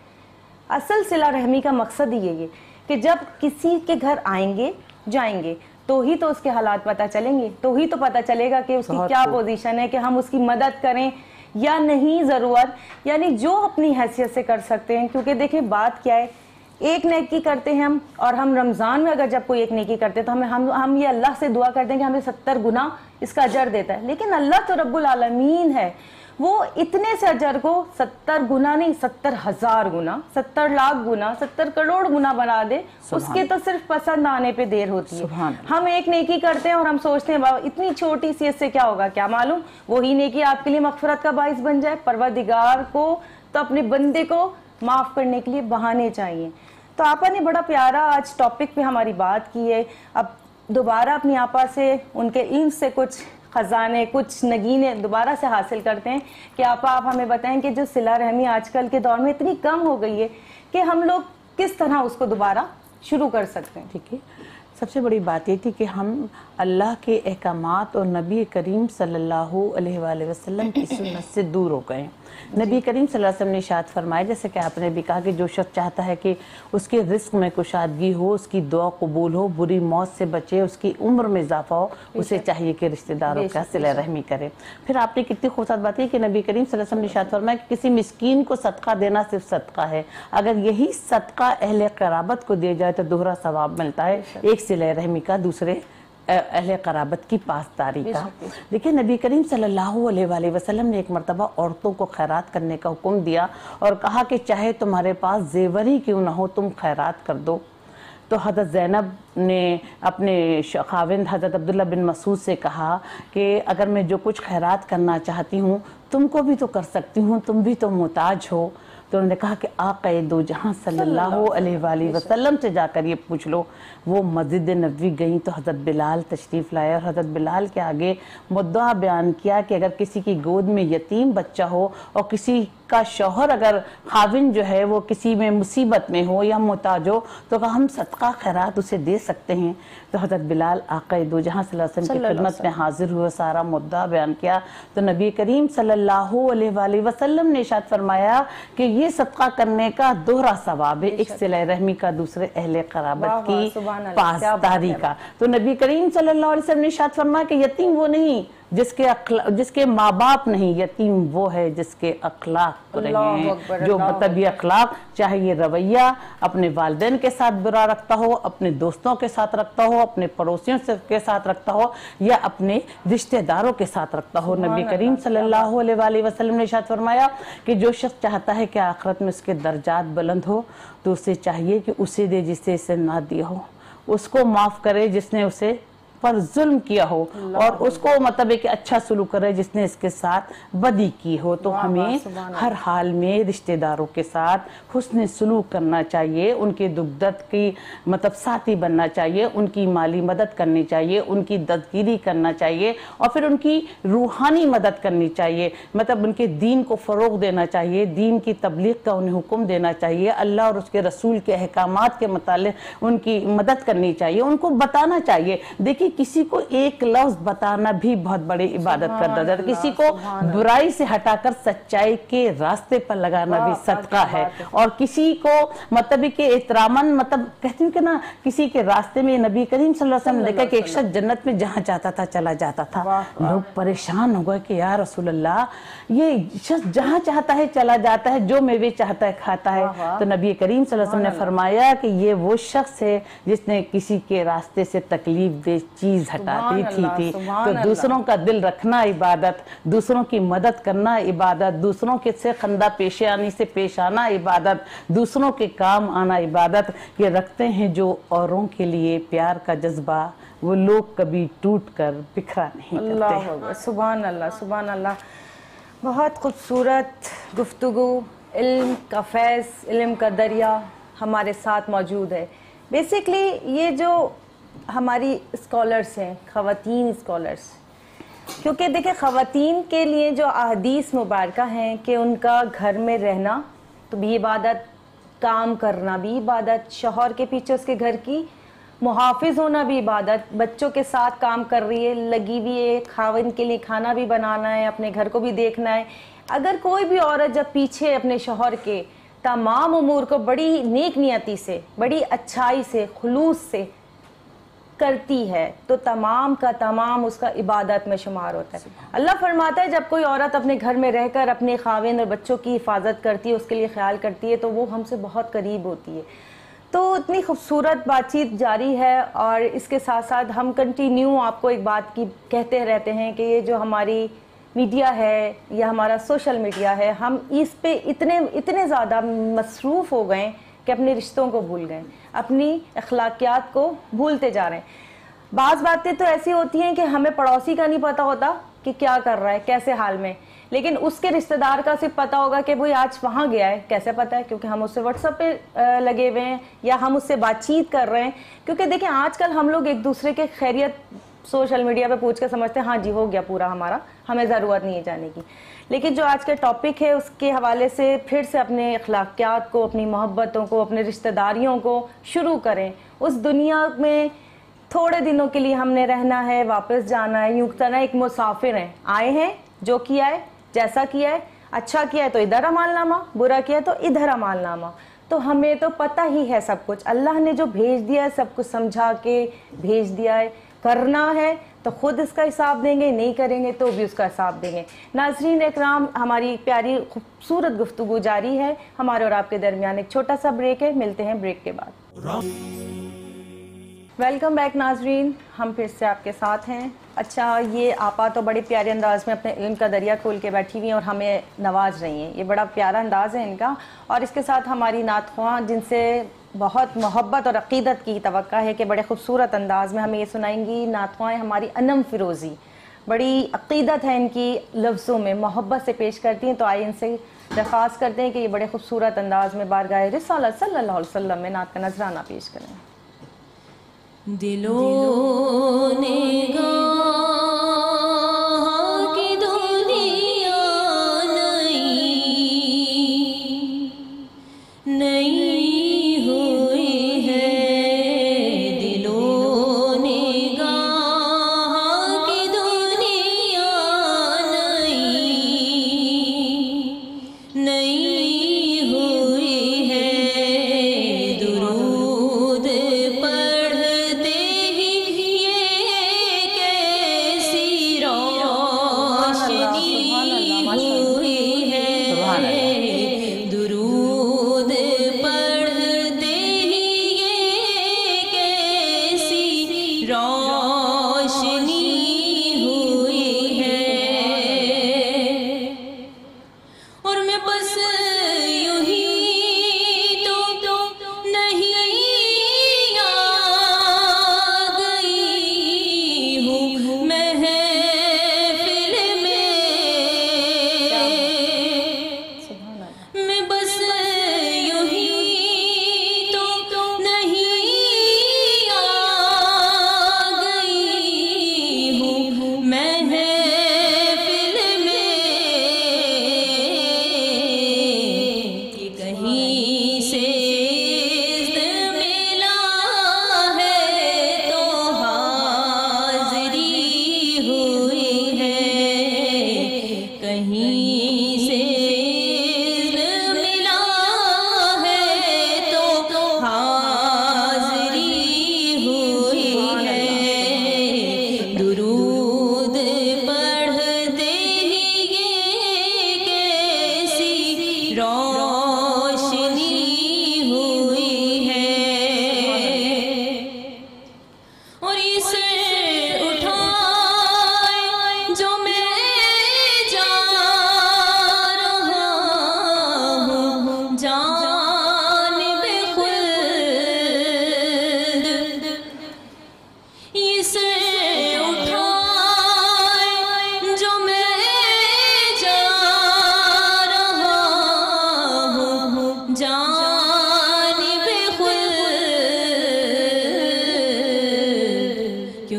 असल सिला रहमी का मकसद ही यही है कि जब किसी के घर आएंगे, जाएंगे तो ही तो उसके हालात पता चलेंगे, तो ही तो पता चलेगा कि उसकी क्या पोजीशन है, कि हम उसकी मदद करें या नहीं ज़रूरत, यानी जो अपनी हैसियत से कर सकते हैं। क्योंकि देखिए बात क्या है, एक नेकी करते हैं हम, और हम रमज़ान में अगर जब कोई एक नेकी करते हैं तो हम ये अल्लाह से दुआ करते हैं कि हमें 70 गुना इसका अजर देता है। लेकिन अल्लाह तो रब्बुल आलमीन है, वो इतने से अजर को 70 गुना नहीं 70,000 गुना, 70 लाख गुना, 70 करोड़ गुना बना दे। उसके तो सिर्फ पसंद आने पे देर होती है। हम एक नेकी करते हैं और हम सोचते हैं बाबा इतनी छोटी सी इससे क्या होगा, क्या मालूम वही नेकी आपके लिए मगफरत का बाइस बन जाए। परवरदिगार को तो अपने बंदे को माफ करने के लिए बहाने चाहिए। तो आपा ने बड़ा प्यारा आज टॉपिक पे हमारी बात की है। अब दोबारा अपनी आपा से उनके इल्म से कुछ खजाने, कुछ नगीने दोबारा से हासिल करते हैं कि आप हमें बताएं कि जो सिला रहमी आजकल के दौर में इतनी कम हो गई है कि हम लोग किस तरह उसको दोबारा शुरू कर सकते हैं। ठीक है, सबसे बड़ी बात ये थी कि हम अल्लाह के अहकामात और नबी करीम सल्लल्लाहु अलैहि वसल्लम की सुन्नत से दूर हो गए। नबी करीम सल्लल्लाहु अलैहि वसल्लम ने इरशाद फरमाया, जैसे कि आपने भी कहा कि जो शख्स चाहता है कि उसके रिस्क में कुशादगी हो, उसकी दुआ कबूल हो, बुरी मौत से बचे, उसकी उम्र में इजाफा हो, उसे चाहिए कि रिश्तेदारों का सिला रहमी करे। फिर आपने कितनी खूबसूरत बात है कि नबी करीम सल्लल्लाहु अलैहि वसल्लम ने इरशाद फरमाया कि किसी मिस्कीन को सदका देना सिर्फ सदका है, अगर यही सदका अहले क़राबत को दिया जाए तो दोहरा सवाब मिलता है, एक सिला रहमी का, दूसरे अहले क़राबत की पासदारी का। देखिए नबी करीम सल्लल्लाहु अलैहि वसल्लम ने एक मरतबा औरतों को खैरात करने का हुक्म दिया और कहा कि चाहे तुम्हारे पास जेवर ही क्यों ना हो तुम खैरात कर दो। तो हज़रत ज़ैनब ने अपने खाविंद हज़रत अब्दुल्ला बिन मसूद से कहा कि अगर मैं जो कुछ खैरात करना चाहती हूँ तुमको भी तो कर सकती हूँ, तुम भी तो मोहताज हो। तो उन्होंने कहा कि आक़ाए दो जहां सल्लल्लाहु अलैहि वसल्लम से जाकर ये पूछ लो। वो मस्जिद नबवी गई तो हज़रत बिलाल तशरीफ़ लाए और हज़रत बिलाल के आगे मुद्दा बयान किया कि अगर किसी की गोद में यतीम बच्चा हो और किसी का शौहर अगर खाविन जो है वो किसी में मुसीबत में हो या मोहताज हो तो हम सदका खैरात उसे दे सकते हैं। तो हज़रत बिलाल आक़ाए दो जहां सल्लल्लाहु अलैहि वसल्लम की खिदमत में हाजिर हुए, सारा मुद्दा बयान किया। तो नबी करीम सल्लल्लाहु अलैहि वसल्लम ने इरशाद फरमाया कि ये सदका करने का दोहरा सवाब है, एक सिला रहमी का, दूसरे अहले क़राबत की पासदारी का। तो नबी करीम सल्लल्लाहु अलैहि वसल्लम ने इरशाद फरमाया कि यतीम वो नहीं जिसके माँ बाप नहीं, यतीम वो है जिसके अखलाक बुरे हैं। जो मतलब ये अखलाक, चाहे ये रवैया अपने वालिदैन के साथ बुरा रखता हो, अपने दोस्तों के साथ रखता हो, अपने पड़ोसियों के साथ रखता हो या अपने रिश्तेदारों के साथ रखता हो। नबी करीम सल्लल्लाहु अलैहि वसल्लम ने इरशाद फरमाया कि जो शख्स चाहता है कि आखिरत में उसके दर्जात बुलंद हो तो उसे चाहिए कि उसे दे जिससे इसे ना दिया हो, उसको माफ करे जिसने उसे पर जुल्म किया हो, और उसको मतलब एक अच्छा सलूक करे जिसने इसके साथ बदी की हो। तो हमें हर हाल में रिश्तेदारों के साथ हुस्न सलूक करना चाहिए, उनके दुख दर्द की मतलब साथी बनना चाहिए, उनकी माली मदद करनी चाहिए, उनकी दस्तगीरी करना चाहिए और फिर उनकी रूहानी मदद करनी चाहिए, मतलब उनके दीन को फ़रोग देना चाहिए, दीन की तबलीग का उन्हें हुक्म देना चाहिए, अल्लाह और उसके रसूल के अहकामात के मुतालिक उनकी मदद करनी चाहिए, उनको बताना चाहिए। देखिए किसी को एक लफ्ज बताना भी बहुत बड़ी इबादत का दर्जा है। किसी को बुराई से हटाकर सच्चाई के रास्ते पर लगाना भी सदका है। और किसी को मतलब कि एहतरामन, मतलब कहती हूँ कि ना, किसी के रास्ते में नबी करीम सल्लल्लाहु अलैहि वसल्लम ने देखा कि एक शख्स जन्नत में जहाँ जाता था चला जाता था। लोग परेशान हो गए कि या रसूल अल्लाह, ये शख्स जहाँ चाहता है चला जाता है, जो मेवे चाहता है खाता है। तो नबी करीम सल्लल्लाहु अलैहि वसल्लम ने फरमाया कि ये वो शख्स है जिसने किसी के रास्ते से तकलीफ दे चीज हटाती थी। तो दूसरों का दिल रखना इबादत, दूसरों की मदद करना इबादत, दूसरों के से खंदा पेशानी से पेश आना इबादत, दूसरों के काम आना इबादत। ये रखते हैं जो औरों के लिए प्यार का जज्बा, वो लोग कभी टूट कर बिखरा नहीं करते। सुभान अल्लाह, सुभान अल्लाह। बहुत खूबसूरत गुफ्तगू, इल्म का फैज़, इल्म का दरिया हमारे साथ मौजूद है। बेसिकली ये जो हमारी स्कॉलर्स हैं, ख़वातीन स्कॉलर्स, क्योंकि देखिए ख़वातीन के लिए जो अहदीस मुबारका हैं कि उनका घर में रहना तो भी इबादत, काम करना भी इबादत, शौहर के पीछे उसके घर की मुहाफिज होना भी इबादत, बच्चों के साथ काम कर रही है, लगी हुई है, खावन के लिए खाना भी बनाना है, अपने घर को भी देखना है। अगर कोई भी औरत जब पीछे अपने शौहर के तमाम उमूर को बड़ी नेक नियति से, बड़ी अच्छाई से, खुलूस से करती है तो तमाम का तमाम उसका इबादत में शुमार होता है। अल्लाह फरमाता है जब कोई औरत अपने घर में रहकर अपने खाविंद और बच्चों की हिफाजत करती है, उसके लिए ख्याल करती है, तो वो हमसे बहुत करीब होती है। तो इतनी खूबसूरत बातचीत जारी है और इसके साथ साथ हम कंटिन्यू आपको एक बात की कहते रहते हैं कि ये जो हमारी मीडिया है या हमारा सोशल मीडिया है, हम इस पे इतने ज़्यादा मसरूफ़ हो गए कि अपने रिश्तों को भूल गए, अपनी अखलाकियात को भूलते जा रहे हैं। बाज़ बातें तो ऐसी होती हैं कि हमें पड़ोसी का नहीं पता होता कि क्या कर रहा है, कैसे हाल में, लेकिन उसके रिश्तेदार का सिर्फ पता होगा कि भाई आज वहाँ गया है। कैसे पता है? क्योंकि हम उससे व्हाट्सएप पे लगे हुए हैं या हम उससे बातचीत कर रहे हैं। क्योंकि देखिए आजकल हम लोग एक दूसरे के खैरियत सोशल मीडिया पे पूछ के समझते हैं हाँ जी हो गया पूरा हमारा, हमें ज़रूरत नहीं है जाने की। लेकिन जो आज के टॉपिक है उसके हवाले से फिर से अपने अखलाकियात को, अपनी मोहब्बतों को, अपने रिश्तेदारियों को शुरू करें। उस दुनिया में थोड़े दिनों के लिए हमने रहना है, वापस जाना है, यूँ तरह एक मुसाफिर हैं, आए हैं, जो किया है, जैसा किया है, अच्छा किया है तो इधर अमालनामा, बुरा किया है तो इधर अमालनामा। तो हमें तो पता ही है सब कुछ, अल्लाह ने जो भेज दिया है सब कुछ समझा के भेज दिया है। करना है तो खुद इसका हिसाब देंगे, नहीं करेंगे तो भी उसका हिसाब देंगे। नाज़रीन इकराम, हमारी प्यारी खूबसूरत गुफ्तगू जारी है। हमारे और आपके दरमियान एक छोटा सा ब्रेक है, मिलते हैं ब्रेक के बाद। वेलकम बैक नाज़रीन, हम फिर से आपके साथ हैं। अच्छा, ये आपा तो बड़े प्यारे अंदाज में अपने इल्म का दरिया खोल के बैठी हुई हैं और हमें नवाज रही हैं। ये बड़ा प्यारा अंदाज़ है इनका। और इसके साथ हमारी नात ख्वां जिनसे बहुत मोहब्बत और अक़ीदत की तवक्का है कि बड़े खूबसूरत अंदाज में हमें ये सुनाएंगी। नात ख्वाएँ हमारी अनम फ़िरोज़ी, बड़ी अक़ीदत है इनकी, लफ्ज़ों में मोहब्बत से पेश करती हैं। तो आइए इनसे दरख्वास्त करते हैं कि ये बड़े खूबसूरत अंदाज में बारगाह रिसालत सल्लल्लाहु अलैहि वसल्लम में नात का नजराना पेश करें। दिलों ने की दुनिया नई हुई है, दिलों ने की दुनिया नई हुई है। दुरूद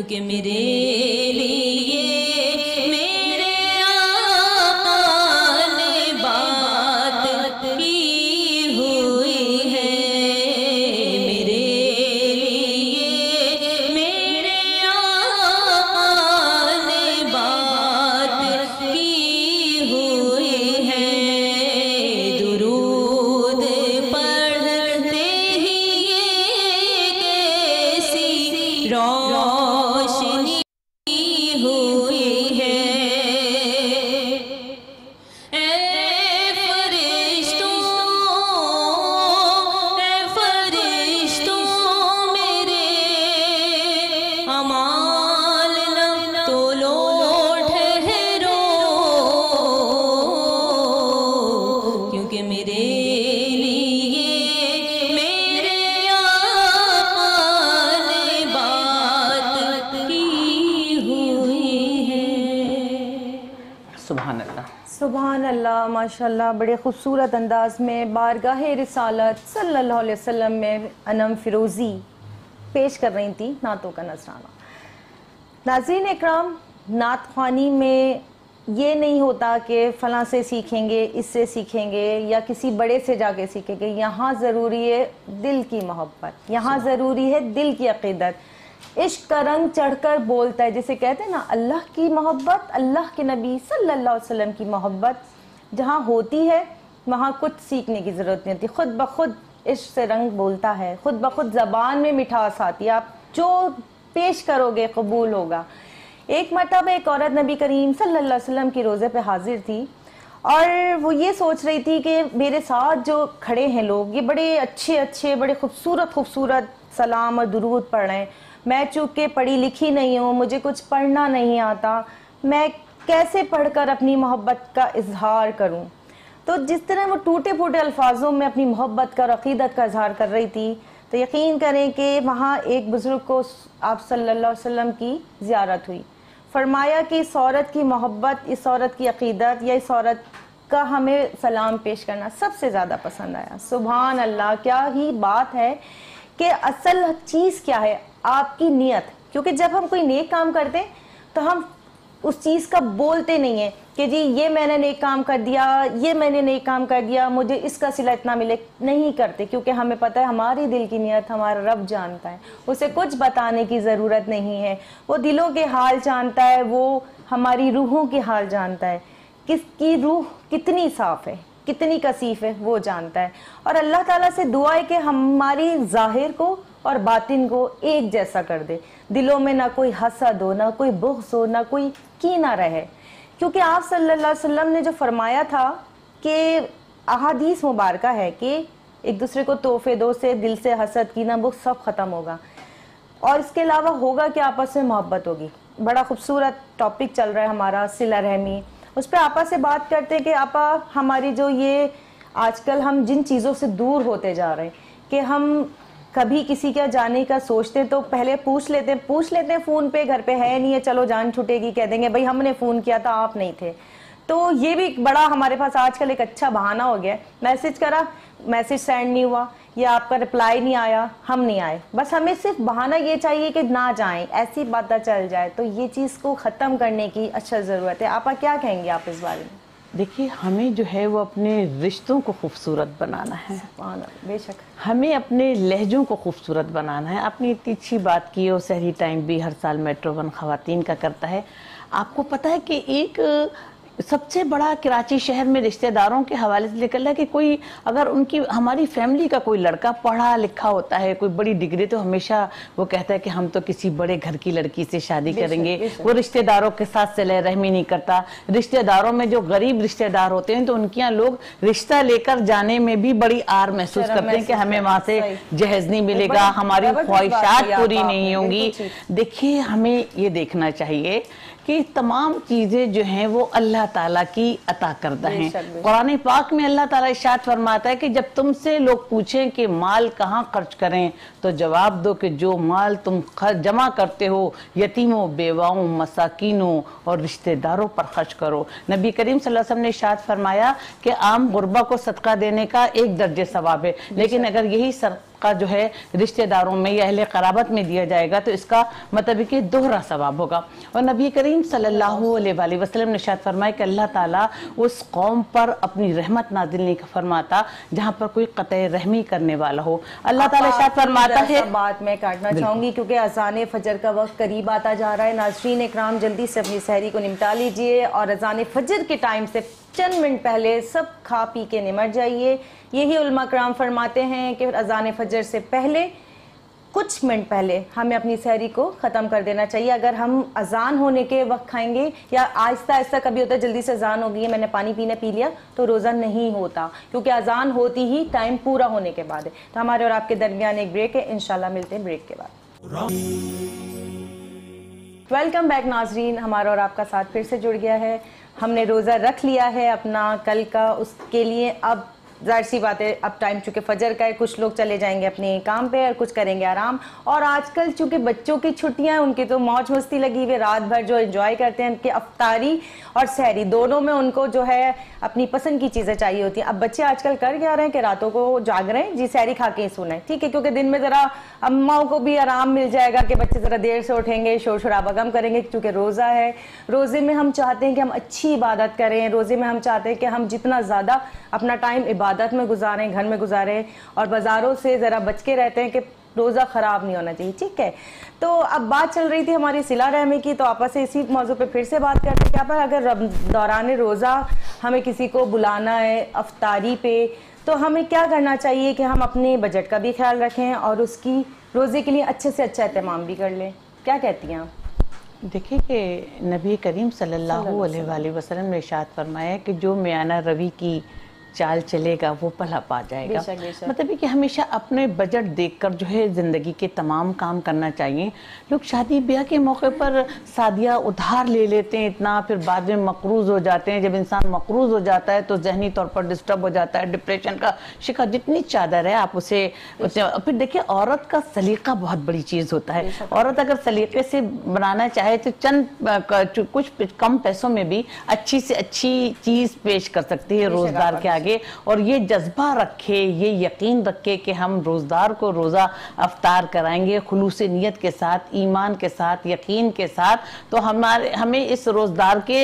کیونکہ میرے لیے میرے آقا نے بات کی ہوئی ہے، میرے لیے میرے آقا نے بات کی ہوئی ہے، درود پڑھتے ہی یہ کیسی روشنی ہوئی ہے، اے فرشتوں میرے امال نہ تولو ٹھہرو، کیونکہ میرے لیے میرے آقا نے بات کی ہوئی ہے۔ سبحان اللہ۔ سبحان اللہ، ماشاءاللہ، بڑے خوبصورت انداز میں بارگاہ رسالت صلی اللہ علیہ وسلم میں انم فیروزی پیش کر رہی تھی نعتوں کا نذرانہ۔ ناظرین اکرام، نعت خوانی میں یہ نہیں ہوتا کہ فلاں سے سیکھیں گے، اس سے سیکھیں گے یا کسی بڑے سے جا کے سیکھیں گے، یہاں ضروری ہے دل کی محبت، یہاں ضروری ہے دل کی عقیدت۔ عشق کا رنگ چڑھ کر بولتا ہے، جسے کہتے ہیں نا اللہ کی محبت، اللہ کے نبی صلی اللہ علیہ وسلم کی محبت جہاں ہوتی ہے وہاں کچھ سیکھنے کی ضرورت نہیں ہوتی، خود بخود عشق سے رنگ بولتا ہے، خود بخود زبان میں مٹھاس آتی ہے، آپ جو پیش کرو گے قبول ہوگا۔ ایک مرتبہ ایک عورت نبی کریم صلی اللہ علیہ وسلم کی روضے پہ حاضر تھی اور وہ یہ سوچ رہی تھی کہ میرے ساتھ جو کھڑے ہیں لوگ یہ بڑے اچھے بڑے خوبصورت سلام اور درود پڑھ رہے ہیں، میں چونکہ پڑھی لکھی نہیں ہوں، مجھے کچھ پڑھنا نہیں آتا، میں کیسے پڑھ کر اپنی محبت کا اظہار کروں؟ تو جس طرح وہ ٹوٹے پھوٹے الفاظوں میں اپنی محبت کا اور عقیدت کا اظہار کر رہی تھی، تو یقین کریں کہ وہاں ایک بزرگ کو آپ صلی اللہ علیہ وسلم کی زیارت ہوئی، فرمایا کہ اس عورت کی محبت، اس عورت کی عقیدت یا اس عورت کا ہمیں سلام پیش کرنا سب سے زیادہ پسند آیا۔ سبحان اللہ، کیا ہی بات ہے کہ اصل چیز کیا ہے؟ آپ کی نیت، کیونکہ جب ہم کوئی نیک کام کرتے ہیں تو ہم اس چیز کا بولتے نہیں ہیں کہ جی یہ میں نے نیک کام کر دیا، یہ میں نے نیک کام کر دیا، مجھے اس کا صلہ اتنا ملے، نہیں کرتے، کیونکہ ہمیں پتہ ہے ہماری دل کی نیت ہمارا رب جانتا ہے، اسے کچھ بتانے کی ضرورت نہیں ہے، وہ دلوں کے حال جانتا ہے، وہ ہماری روحوں کے حال جانتا ہے، کس کی روح کتنی صاف ہے، کتنی کثیف ہے، وہ جانتا ہے۔ اور اللہ تعالیٰ سے دعا ہے کہ ہماری ظاہر کو اور باطن کو ایک جیسا کر دے، دلوں میں نہ کوئی حسد ہو، نہ کوئی بغض ہو، نہ کوئی کینہ رہے، کیونکہ آپ صلی اللہ علیہ وسلم نے جو فرمایا تھا کہ احادیث مبارکہ ہے کہ ایک دوسرے کو تحفے دو سے دل سے حسد کینہ بغض سب ختم ہوگا، اور اس کے علاوہ ہوگا کہ آپس میں محبت ہوگی۔ بڑا خوبصورت ٹاپک چل رہا ہے ہمارا صلہ رحمی، اس پہ آپا سے بات کرتے ہیں کہ آپا ہماری جو یہ آج کل ہم جن چیزوں سے دور ہوتے جا رہے ہیں کہ ہم کبھی کسی کا جانے کا سوچتے تو پہلے پوچھ لیتے ہیں فون پہ، گھر پہ ہے نہیں ہے، چلو جان چھوٹے گی، کہہ دیں گے بھائی ہم نے فون کیا تھا آپ نہیں تھے، تو یہ بھی بڑا ہمارے پاس آج کل ایک اچھا بہانہ ہو گیا ہے، میسج کرا، میسج سینڈ نہیں ہوا یا آپ کا رپلائی نہیں آیا، ہم نہیں آئے، بس ہمیں صرف بہانہ یہ چاہیے کہ نہ جائیں، ایسی باتیں چل جائے، تو یہ چیز کو ختم کرنے کی اچھا ضرورت ہے۔ آپا کیا کہیں گے آپ اس بارے میں؟ دیکھیے، ہمیں جو ہے وہ اپنے رشتوں کو خوبصورت بنانا ہے، سبحان اللہ، بے شک ہمیں اپنے لہجوں کو خوبصورت بنانا ہے۔ آپ نے اتنی اچھی بات کی، اور سحری ٹائم بھی ہر سال میٹرو ون خواتین کا کرتا ہے۔ آپ کو پتہ ہے کہ ایک سب سے بڑا کراچی شہر میں رشتہ داروں کے حوالے سے نکل رہا ہے کہ کوئی اگر ان کی ہماری فیملی کا کوئی لڑکا پڑھا لکھا ہوتا ہے، کوئی بڑی ڈگری، تو ہمیشہ وہ کہتا ہے کہ ہم تو کسی بڑے گھر کی لڑکی سے شادی کریں گے، وہ رشتہ داروں کے ساتھ صلہ رحمی نہیں کرتا۔ رشتہ داروں میں جو غریب رشتہ دار ہوتے ہیں تو ان کے یہاں لوگ رشتہ لے کر جانے میں بھی بڑی آر محسوس کرتے ہیں کہ ہمیں وہاں سے جہیز نہیں ملے گا، ہماری خواہشات پوری نہیں ہوں گی۔ دیکھیے، ہمیں یہ دیکھنا چاہیے کہ تمام چیزیں جو ہیں وہ اللہ تعالیٰ کی عطا کردہ ہیں۔ قرآن پاک میں اللہ تعالیٰ ارشاد فرماتا ہے کہ جب تم سے لوگ پوچھیں کہ مال کہاں خرچ کریں تو جواب دو کہ جو مال تم جمع کرتے ہو یتیموں، بیواؤں، مساکینوں اور رشتہ داروں پر خرچ کرو۔ نبی کریم صلی اللہ علیہ وسلم نے ارشاد فرمایا کہ عام غربا کو صدقہ دینے کا 1 درجہ ثواب ہے، لیکن اگر یہی صدقہ جو ہے رشتہ داروں میں یا اہل قرابت میں دیا جائے گا تو اس کا مطلب کہ دوہرا ثواب ہوگا۔ اور نبی کریم صلی اللہ علیہ وآلہ وسلم نے ارشاد فرمایا کہ اللہ تعالیٰ اس قوم پر اپنی رحمت نازل نہیں فرماتا جہاں پر کوئی قطع رحمی کرنے والا ہو۔ اللہ تعالیٰ ارشاد فرماتا ہے، بات میں کاٹنا چاہوں گی کیونکہ اذان فجر کا وقت قریب آتا جا رہا ہے۔ ناظرین اکرام جلدی سے اپنی سحری کو نمٹا لیجئے اور اذان فجر کے ٹائم سے چند منٹ پہلے سب کھا پی کے نمٹ جائیے۔ یہی علماء کرام فرماتے ہیں کہ اذان فجر سے پہلے کچھ منٹ پہلے ہمیں اپنی سحری کو ختم کر دینا چاہیے۔ اگر ہم اذان ہونے کے وقت کھائیں گے یا آہستہ آہستہ کبھی ہوتا ہے جلدی سے اذان ہو گئی ہے میں نے پانی پینے پی لیا تو روزہ نہیں ہوتا، کیونکہ اذان ہوتی ہی ٹائم پورا ہونے کے بعد ہے۔ تو ہمارے اور آپ کے درمیان ایک بریک ہے، انشاءاللہ ملتے ہیں بریک کے بعد۔ ویلکم بیک ناظرین، ہمارا اور آپ کا ساتھ پھر سے جڑ گیا ہے۔ ہم نے روزہ رکھ لیا ہے اپنا کل کا، اس کے لیے اب ظاہر سی بات ہے اب ٹائم چونکہ فجر کا ہے، کچھ لوگ چلے جائیں گے اپنے کام پہ اور کچھ کریں گے آرام۔ اور آج کل چونکہ بچوں کی چھٹیاں ہیں ان کی تو موج مستی لگی ہوئی، رات بھر جو انجوائے کرتے ہیں، ان کے افطاری اور سحری دونوں میں ان کو جو ہے اپنی پسند کی چیزیں چاہیے ہوتی ہیں۔ اب بچے آج کل کر کیا رہے ہیں کہ راتوں کو جاگ رہے ہیں، جی سحری کھا کے ہی سونا ہے، ٹھیک ہے، کیونکہ دن میں ذرا اماؤں کو بھی آرام مل جائے گا کہ بچے ذرا دیر سے اٹھیں گے، شور شرابہ کم کریں گے، کیونکہ روزہ ہے۔ روزے میں ہم چاہتے ہیں کہ ہم اچھی عبادت کریں، روزے میں ہم چاہتے ہیں کہ ہم جتنا زیادہ اپنا ٹائم عبادت میں گزاریں، گھر میں گزاریں، اور بازاروں سے ذرا بچ کے رہتے ہیں کہ روزہ خراب نہیں ہونا چاہیے، ٹھیک ہے۔ تو اب بات چل رہی تھی ہماری صلہ رحمی کی، تو آپس سے اسی موضوع پہ پھر سے بات کرتے ہیں۔ کیا پر اگر دوران روزہ ہمیں کسی کو بلانا ہے افطاری پہ تو ہمیں کیا کرنا چاہیے کہ ہم اپنے بجٹ کا بھی خیال رکھیں اور اس کی روزے کے لیے اچھے سے اچھا اہتمام بھی کر لیں؟ کیا کہتی ہیں آپ؟ دیکھیں کہ نبی کریم صلی اللہ علیہ وآلہ وسلم نے ارشاد فرمایا کہ جو میانہ روی کی چال چلے گا وہ پلا پا جائے گا۔ مطلب کہ ہمیشہ اپنے بجٹ دیکھ کر جو ہے زندگی کے تمام کام کرنا چاہیے۔ لوگ شادی بیاہ کے موقع پر سادیہ ادھار لے لیتے ہیں اتنا، پھر بعد میں مقروض ہو جاتے ہیں۔ جب انسان مقروض ہو جاتا ہے تو ذہنی طور پر ڈسٹرب ہو جاتا ہے، ڈپریشن کا شکار۔ جتنی چادر ہے آپ اسے پھر دیکھیں عورت کا سلیقہ بہت بڑی چیز ہوتا ہے۔ عورت اگر سلیقے سے بنانا چاہے تو چند کچھ کم پیسوں میں بھی اچھی سے اچھی چیز پیش کر سکتی ہے روزدار کے آگے، اور یہ جذبہ رکھے، یہ یقین رکھے کہ ہم روزدار کو روزہ افطار کرائیں گے خلوص نیت کے ساتھ، ایمان کے ساتھ، یقین کے ساتھ، تو ہمیں اس روزدار کے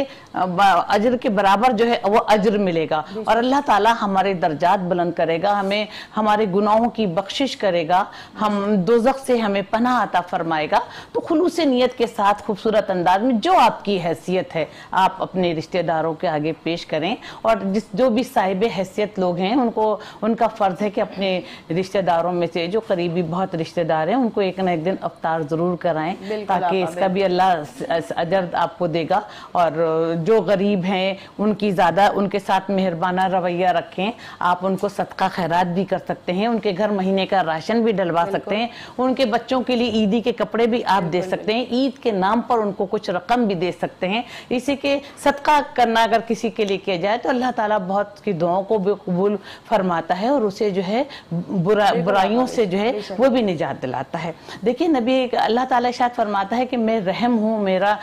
اجر کے برابر جو ہے وہ اجر ملے گا، اور اللہ تعالی ہمارے درجات بلند کرے گا، ہمیں ہمارے گناہوں کی بخشش کرے گا، ہم دوزخ سے ہمیں پناہ عطا فرمائے گا۔ تو خلوص نیت کے ساتھ خوبصورت انداز میں جو آپ کی حیثیت ہے آپ اپنے رشتہ داروں کے آگے پیش کریں، اور جو بھی صاحب حیثیت لوگ ہیں ان کا فرض ہے کہ اپنے رشتہ داروں میں سے جو قریبی بہت رشتہ دار ہیں ان کو ایک نہ ایک دن افطار ضرور کرائیں، تاکہ اس کا بھی اللہ اجر آپ کو دے گا۔ اور جو غریب ہیں ان کے ساتھ مہربانہ رویہ رکھیں، آپ ان کو صدقہ خیرات بھی کر سکتے ہیں، ان کے گھر مہینے کا راشن بھی ڈلوا سکتے ہیں، ان کے بچوں کے لیے عیدی کے کپڑے بھی آپ دے سکتے ہیں، عید کے نام پر ان کو کچھ رقم بھی دے سکتے ہیں۔ اسی کے صدقہ کرنا اگر کسی کے لیے کیا جائے تو اللہ تعالیٰ بہت کی دعاؤں کو بھی قبول فرماتا ہے، اور اسے جو ہے برائیوں سے جو ہے وہ بھی نجات دلاتا ہے۔ دیکھیں نبی اللہ تعالیٰ ارشاد فرماتا ہے کہ میں رحم ہوں،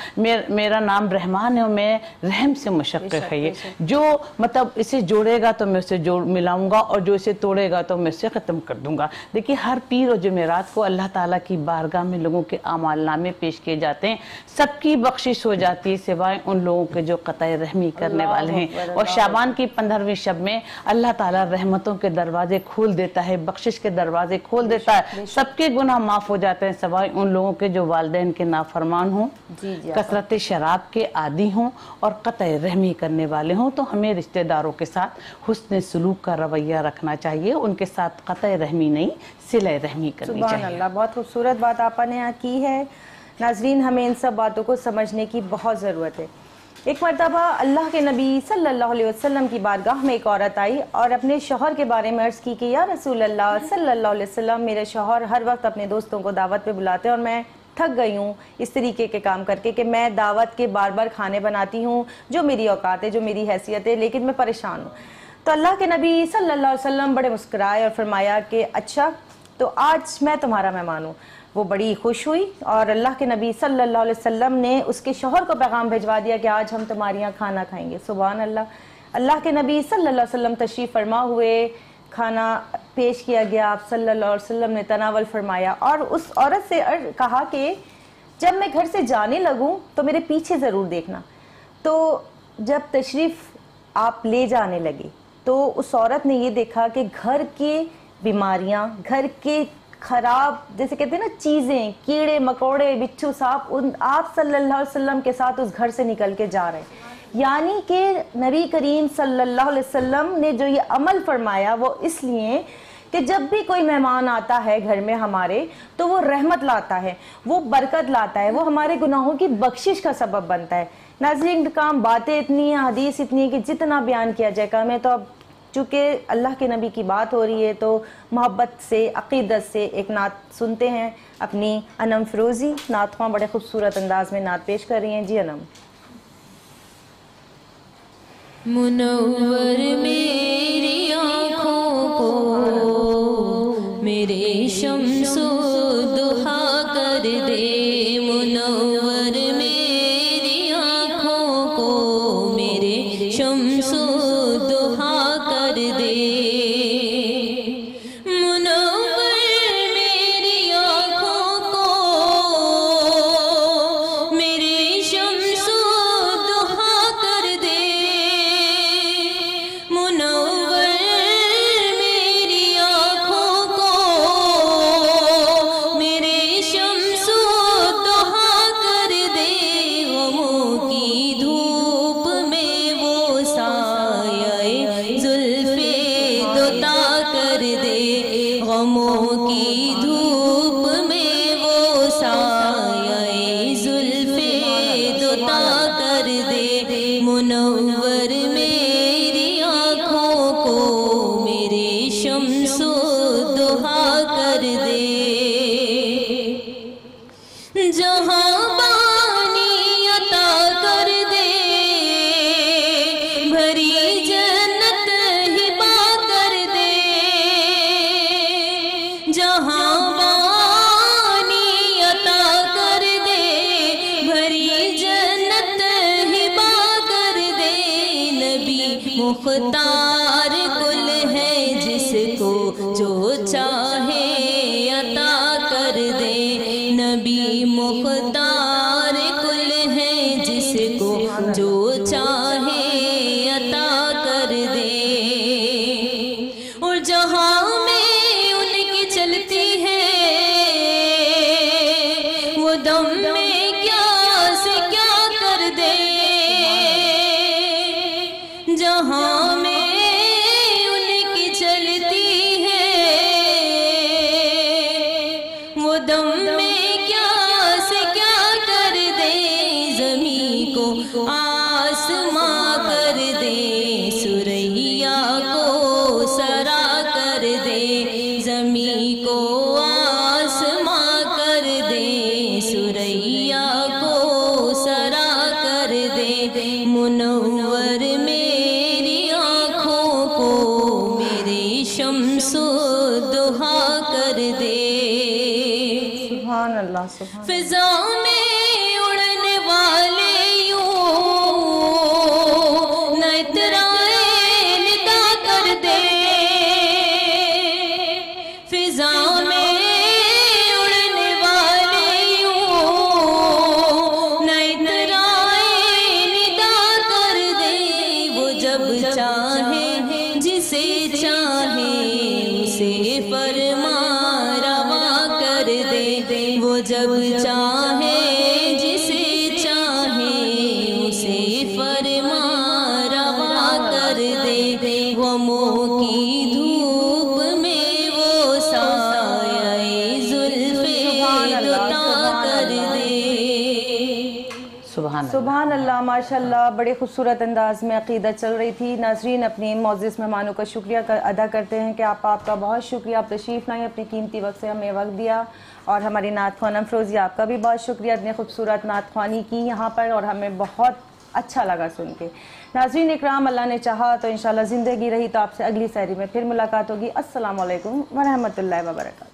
میرا نام رحمان ہے، اور میں رحم سے مشفق ہے۔ جو مطلب اسے جوڑے گا تو میں اسے ملاؤں گا، اور جو اسے توڑے گا تو میں اسے ختم کر دوں گا۔ دیکھیں ہر پیر اور جمعرات کو اللہ تعالیٰ کی بارگاہ میں لوگوں کے اعمال نامے پیش کیے جاتے ہیں، سب کی بخشش ہو جاتی ہے سوائے ان لوگوں کے جو قطع رحمی کرنے والے ہیں۔ اور شعبان کی 15ویں شب میں اللہ تعالیٰ رحمتوں کے دروازے کھول دیتا ہے، بخشش کے دروازے کھول دیتا ہے، سب کے گناہ معاف ہو جاتے ہیں سوائے ان لوگوں کے جو والدین کے نافرمان ہوں، کثرت شراب کے عادی ہوں اور قطع رحمی کرنے والے ہوں۔ تو ہمیں رشتہ داروں کے ساتھ حسن سلوک کا رویہ رکھنا چاہیے، ان کے ساتھ قطع رحمی نہیں صلہ رحمی کرنی چاہیے۔ سبحان اللہ، بہت خوبصورت بات آپ نے یہاں کی ہے۔ ناظرین ہمیں ان سب باتوں کو سمجھنے کی بہت ضرورت ہے۔ ایک مرتبہ اللہ کے نبی صلی اللہ علیہ وسلم کی بارگاہ میں ایک عورت آئی اور اپنے شوہر کے بارے میں عرض کی کہ یا رسول اللہ صلی اللہ علیہ وسلم، میرے شوہر ہر وقت اپنے دوستوں کو دعوت پہ بلاتے ہیں اور میں تھک گئی ہوں اس طریقے کے کام کر کے کہ میں دعوت کے بار بار کھانے بناتی ہوں جو میری اوقات ہے، جو میری حیثیت ہے، لیکن میں پریشان ہوں۔ تو اللہ کے نبی صلی اللہ علیہ وسلم بڑے مسکرائے اور فرمایا کہ اچھا تو آج میں تمہارا مہمان ہوں۔ وہ بڑی خوش ہوئی اور اللہ کے نبی صلی اللہ علیہ وسلم نے اس کے شوہر کو پیغام بھیجوا دیا کہ آج ہم تمہارے یہاں کھانا کھائیں گے۔ سبحان اللہ۔ اللہ کے نبی صلی اللہ علیہ وسلم تشریف فرما ہوئے، کھانا پیش کیا گیا، آپ صلی اللہ علیہ وسلم نے تناول فرمایا، اور اس عورت سے کہا کہ جب میں گھر سے جانے لگوں تو میرے پیچھے ضرور دیکھنا۔ تو جب تشریف آپ لے جانے لگے تو اس عورت نے یہ دیکھا کہ گھر کی بیماریاں، گھر کے خراب جیسے کہتے ہیں نا چیزیں، کیڑے مکوڑے، بچھو سانپ، آپ صلی اللہ علیہ وسلم کے ساتھ اس گھر سے نکل کے جا رہے ہیں۔ یعنی کہ نبی کریم صلی اللہ علیہ وسلم نے جو یہ عمل فرمایا وہ اس لیے کہ جب بھی کوئی مہمان آتا ہے گھر میں ہمارے تو وہ رحمت لاتا ہے، وہ برکت لاتا ہے، وہ ہمارے گناہوں کی بخشش کا سبب بنتا ہے۔ ناظرین کام باتیں اتنی ہیں، حدیث اتنی ہے کہ جتنا بیان کیا جائے کم ہے، تو اب چونکہ اللہ کے نبی کی بات ہو رہی ہے تو محبت سے، عقیدت سے ایک نعت سنتے ہیں۔ اپنی انم فیروزی نعت خواں بڑے خوبصورت انداز میں نعت پیش کر رہی ہیں۔ جی انم۔ منور میری آنکھوں کو میرے شمس و ضحیٰ کر دے، منور میری آنکھوں کو میرے شمس و ضحیٰ کر دے، منور میری آنکھوں کو میرے شمس و ضحیٰ کر دے، منور میری آنکھوں کو میرے شمس و ضحیٰ کر دے، غموں کی دھوپ میں وہ سایہ زلف دوتا کر دے، غموں کی دھوپ میں وہ سایہ زلف دوتا کر دے، منور میری آنکھوں کو میرے شمس و ضحیٰ کر دے، جہاں پانی عطا کر دے، بھری جنت ہبا کر دے، جہاں پانی عطا کر دے، بھری جنت ہبا کر دے، نبی مختار کل ہے جس کو جو چاہے عطا کر دے، نبی مختار کل ہے جس کو جو چاہے عطا کر دے، اور جہاں میں ان کی چلتی ہے وہ دم میں کیا سے کیا کر دے، جہاں میں ان کی چلتی ہے وہ دم میں کیا سے کیا کر دے، زمین کو آسماں کر دے، سریا کو سرا کر دے، زمین کو آسماں کر دے، سریا کو سرا کر دے، منور میری آنکھوں کو میرے شمس و ضحیٰ کر دے، سبحان اللہ، سبحان فضا میں اڑنے والے یوں نہ اترائے ندا کر دے، فضا میں اڑنے والے یوں نہ اترائے ندا کر دے، وہ جب چاہے جسے چاہے اسے فرما روا کر دے، وہ جب چاہے جسے چاہے اسے فرما روا کر دے، غموں کی دھوپ میں وہ سایہ زلف دوتا کر دے۔ سبحان اللہ۔ سبحان اللہ، ماشاءاللہ، بڑے خوبصورت انداز میں عقیدت چل رہی تھی۔ ناظرین اپنے معزز مہمانوں کا شکریہ ادا کرتے ہیں کہ آپ کا بہت شکریہ، آپ تشریف لائیں، اپنے قیمتی وقت سے ہمیں وقت دیا، اور ہماری نعت خوان انم فیروزی آپ کا بھی بہت شکریہ، اتنے خوبصورت نعت خوانی کی یہاں پر، اور ہمیں بہت اچھا لگا سن کے۔ ناظرین اکرام، اللہ نے چاہا تو انشاءاللہ زندگی رہی تو آپ سے اگلی سحری میں پھر ملاقات ہوگی۔ السلام علیکم ورحمۃ اللہ وبرکاتہ۔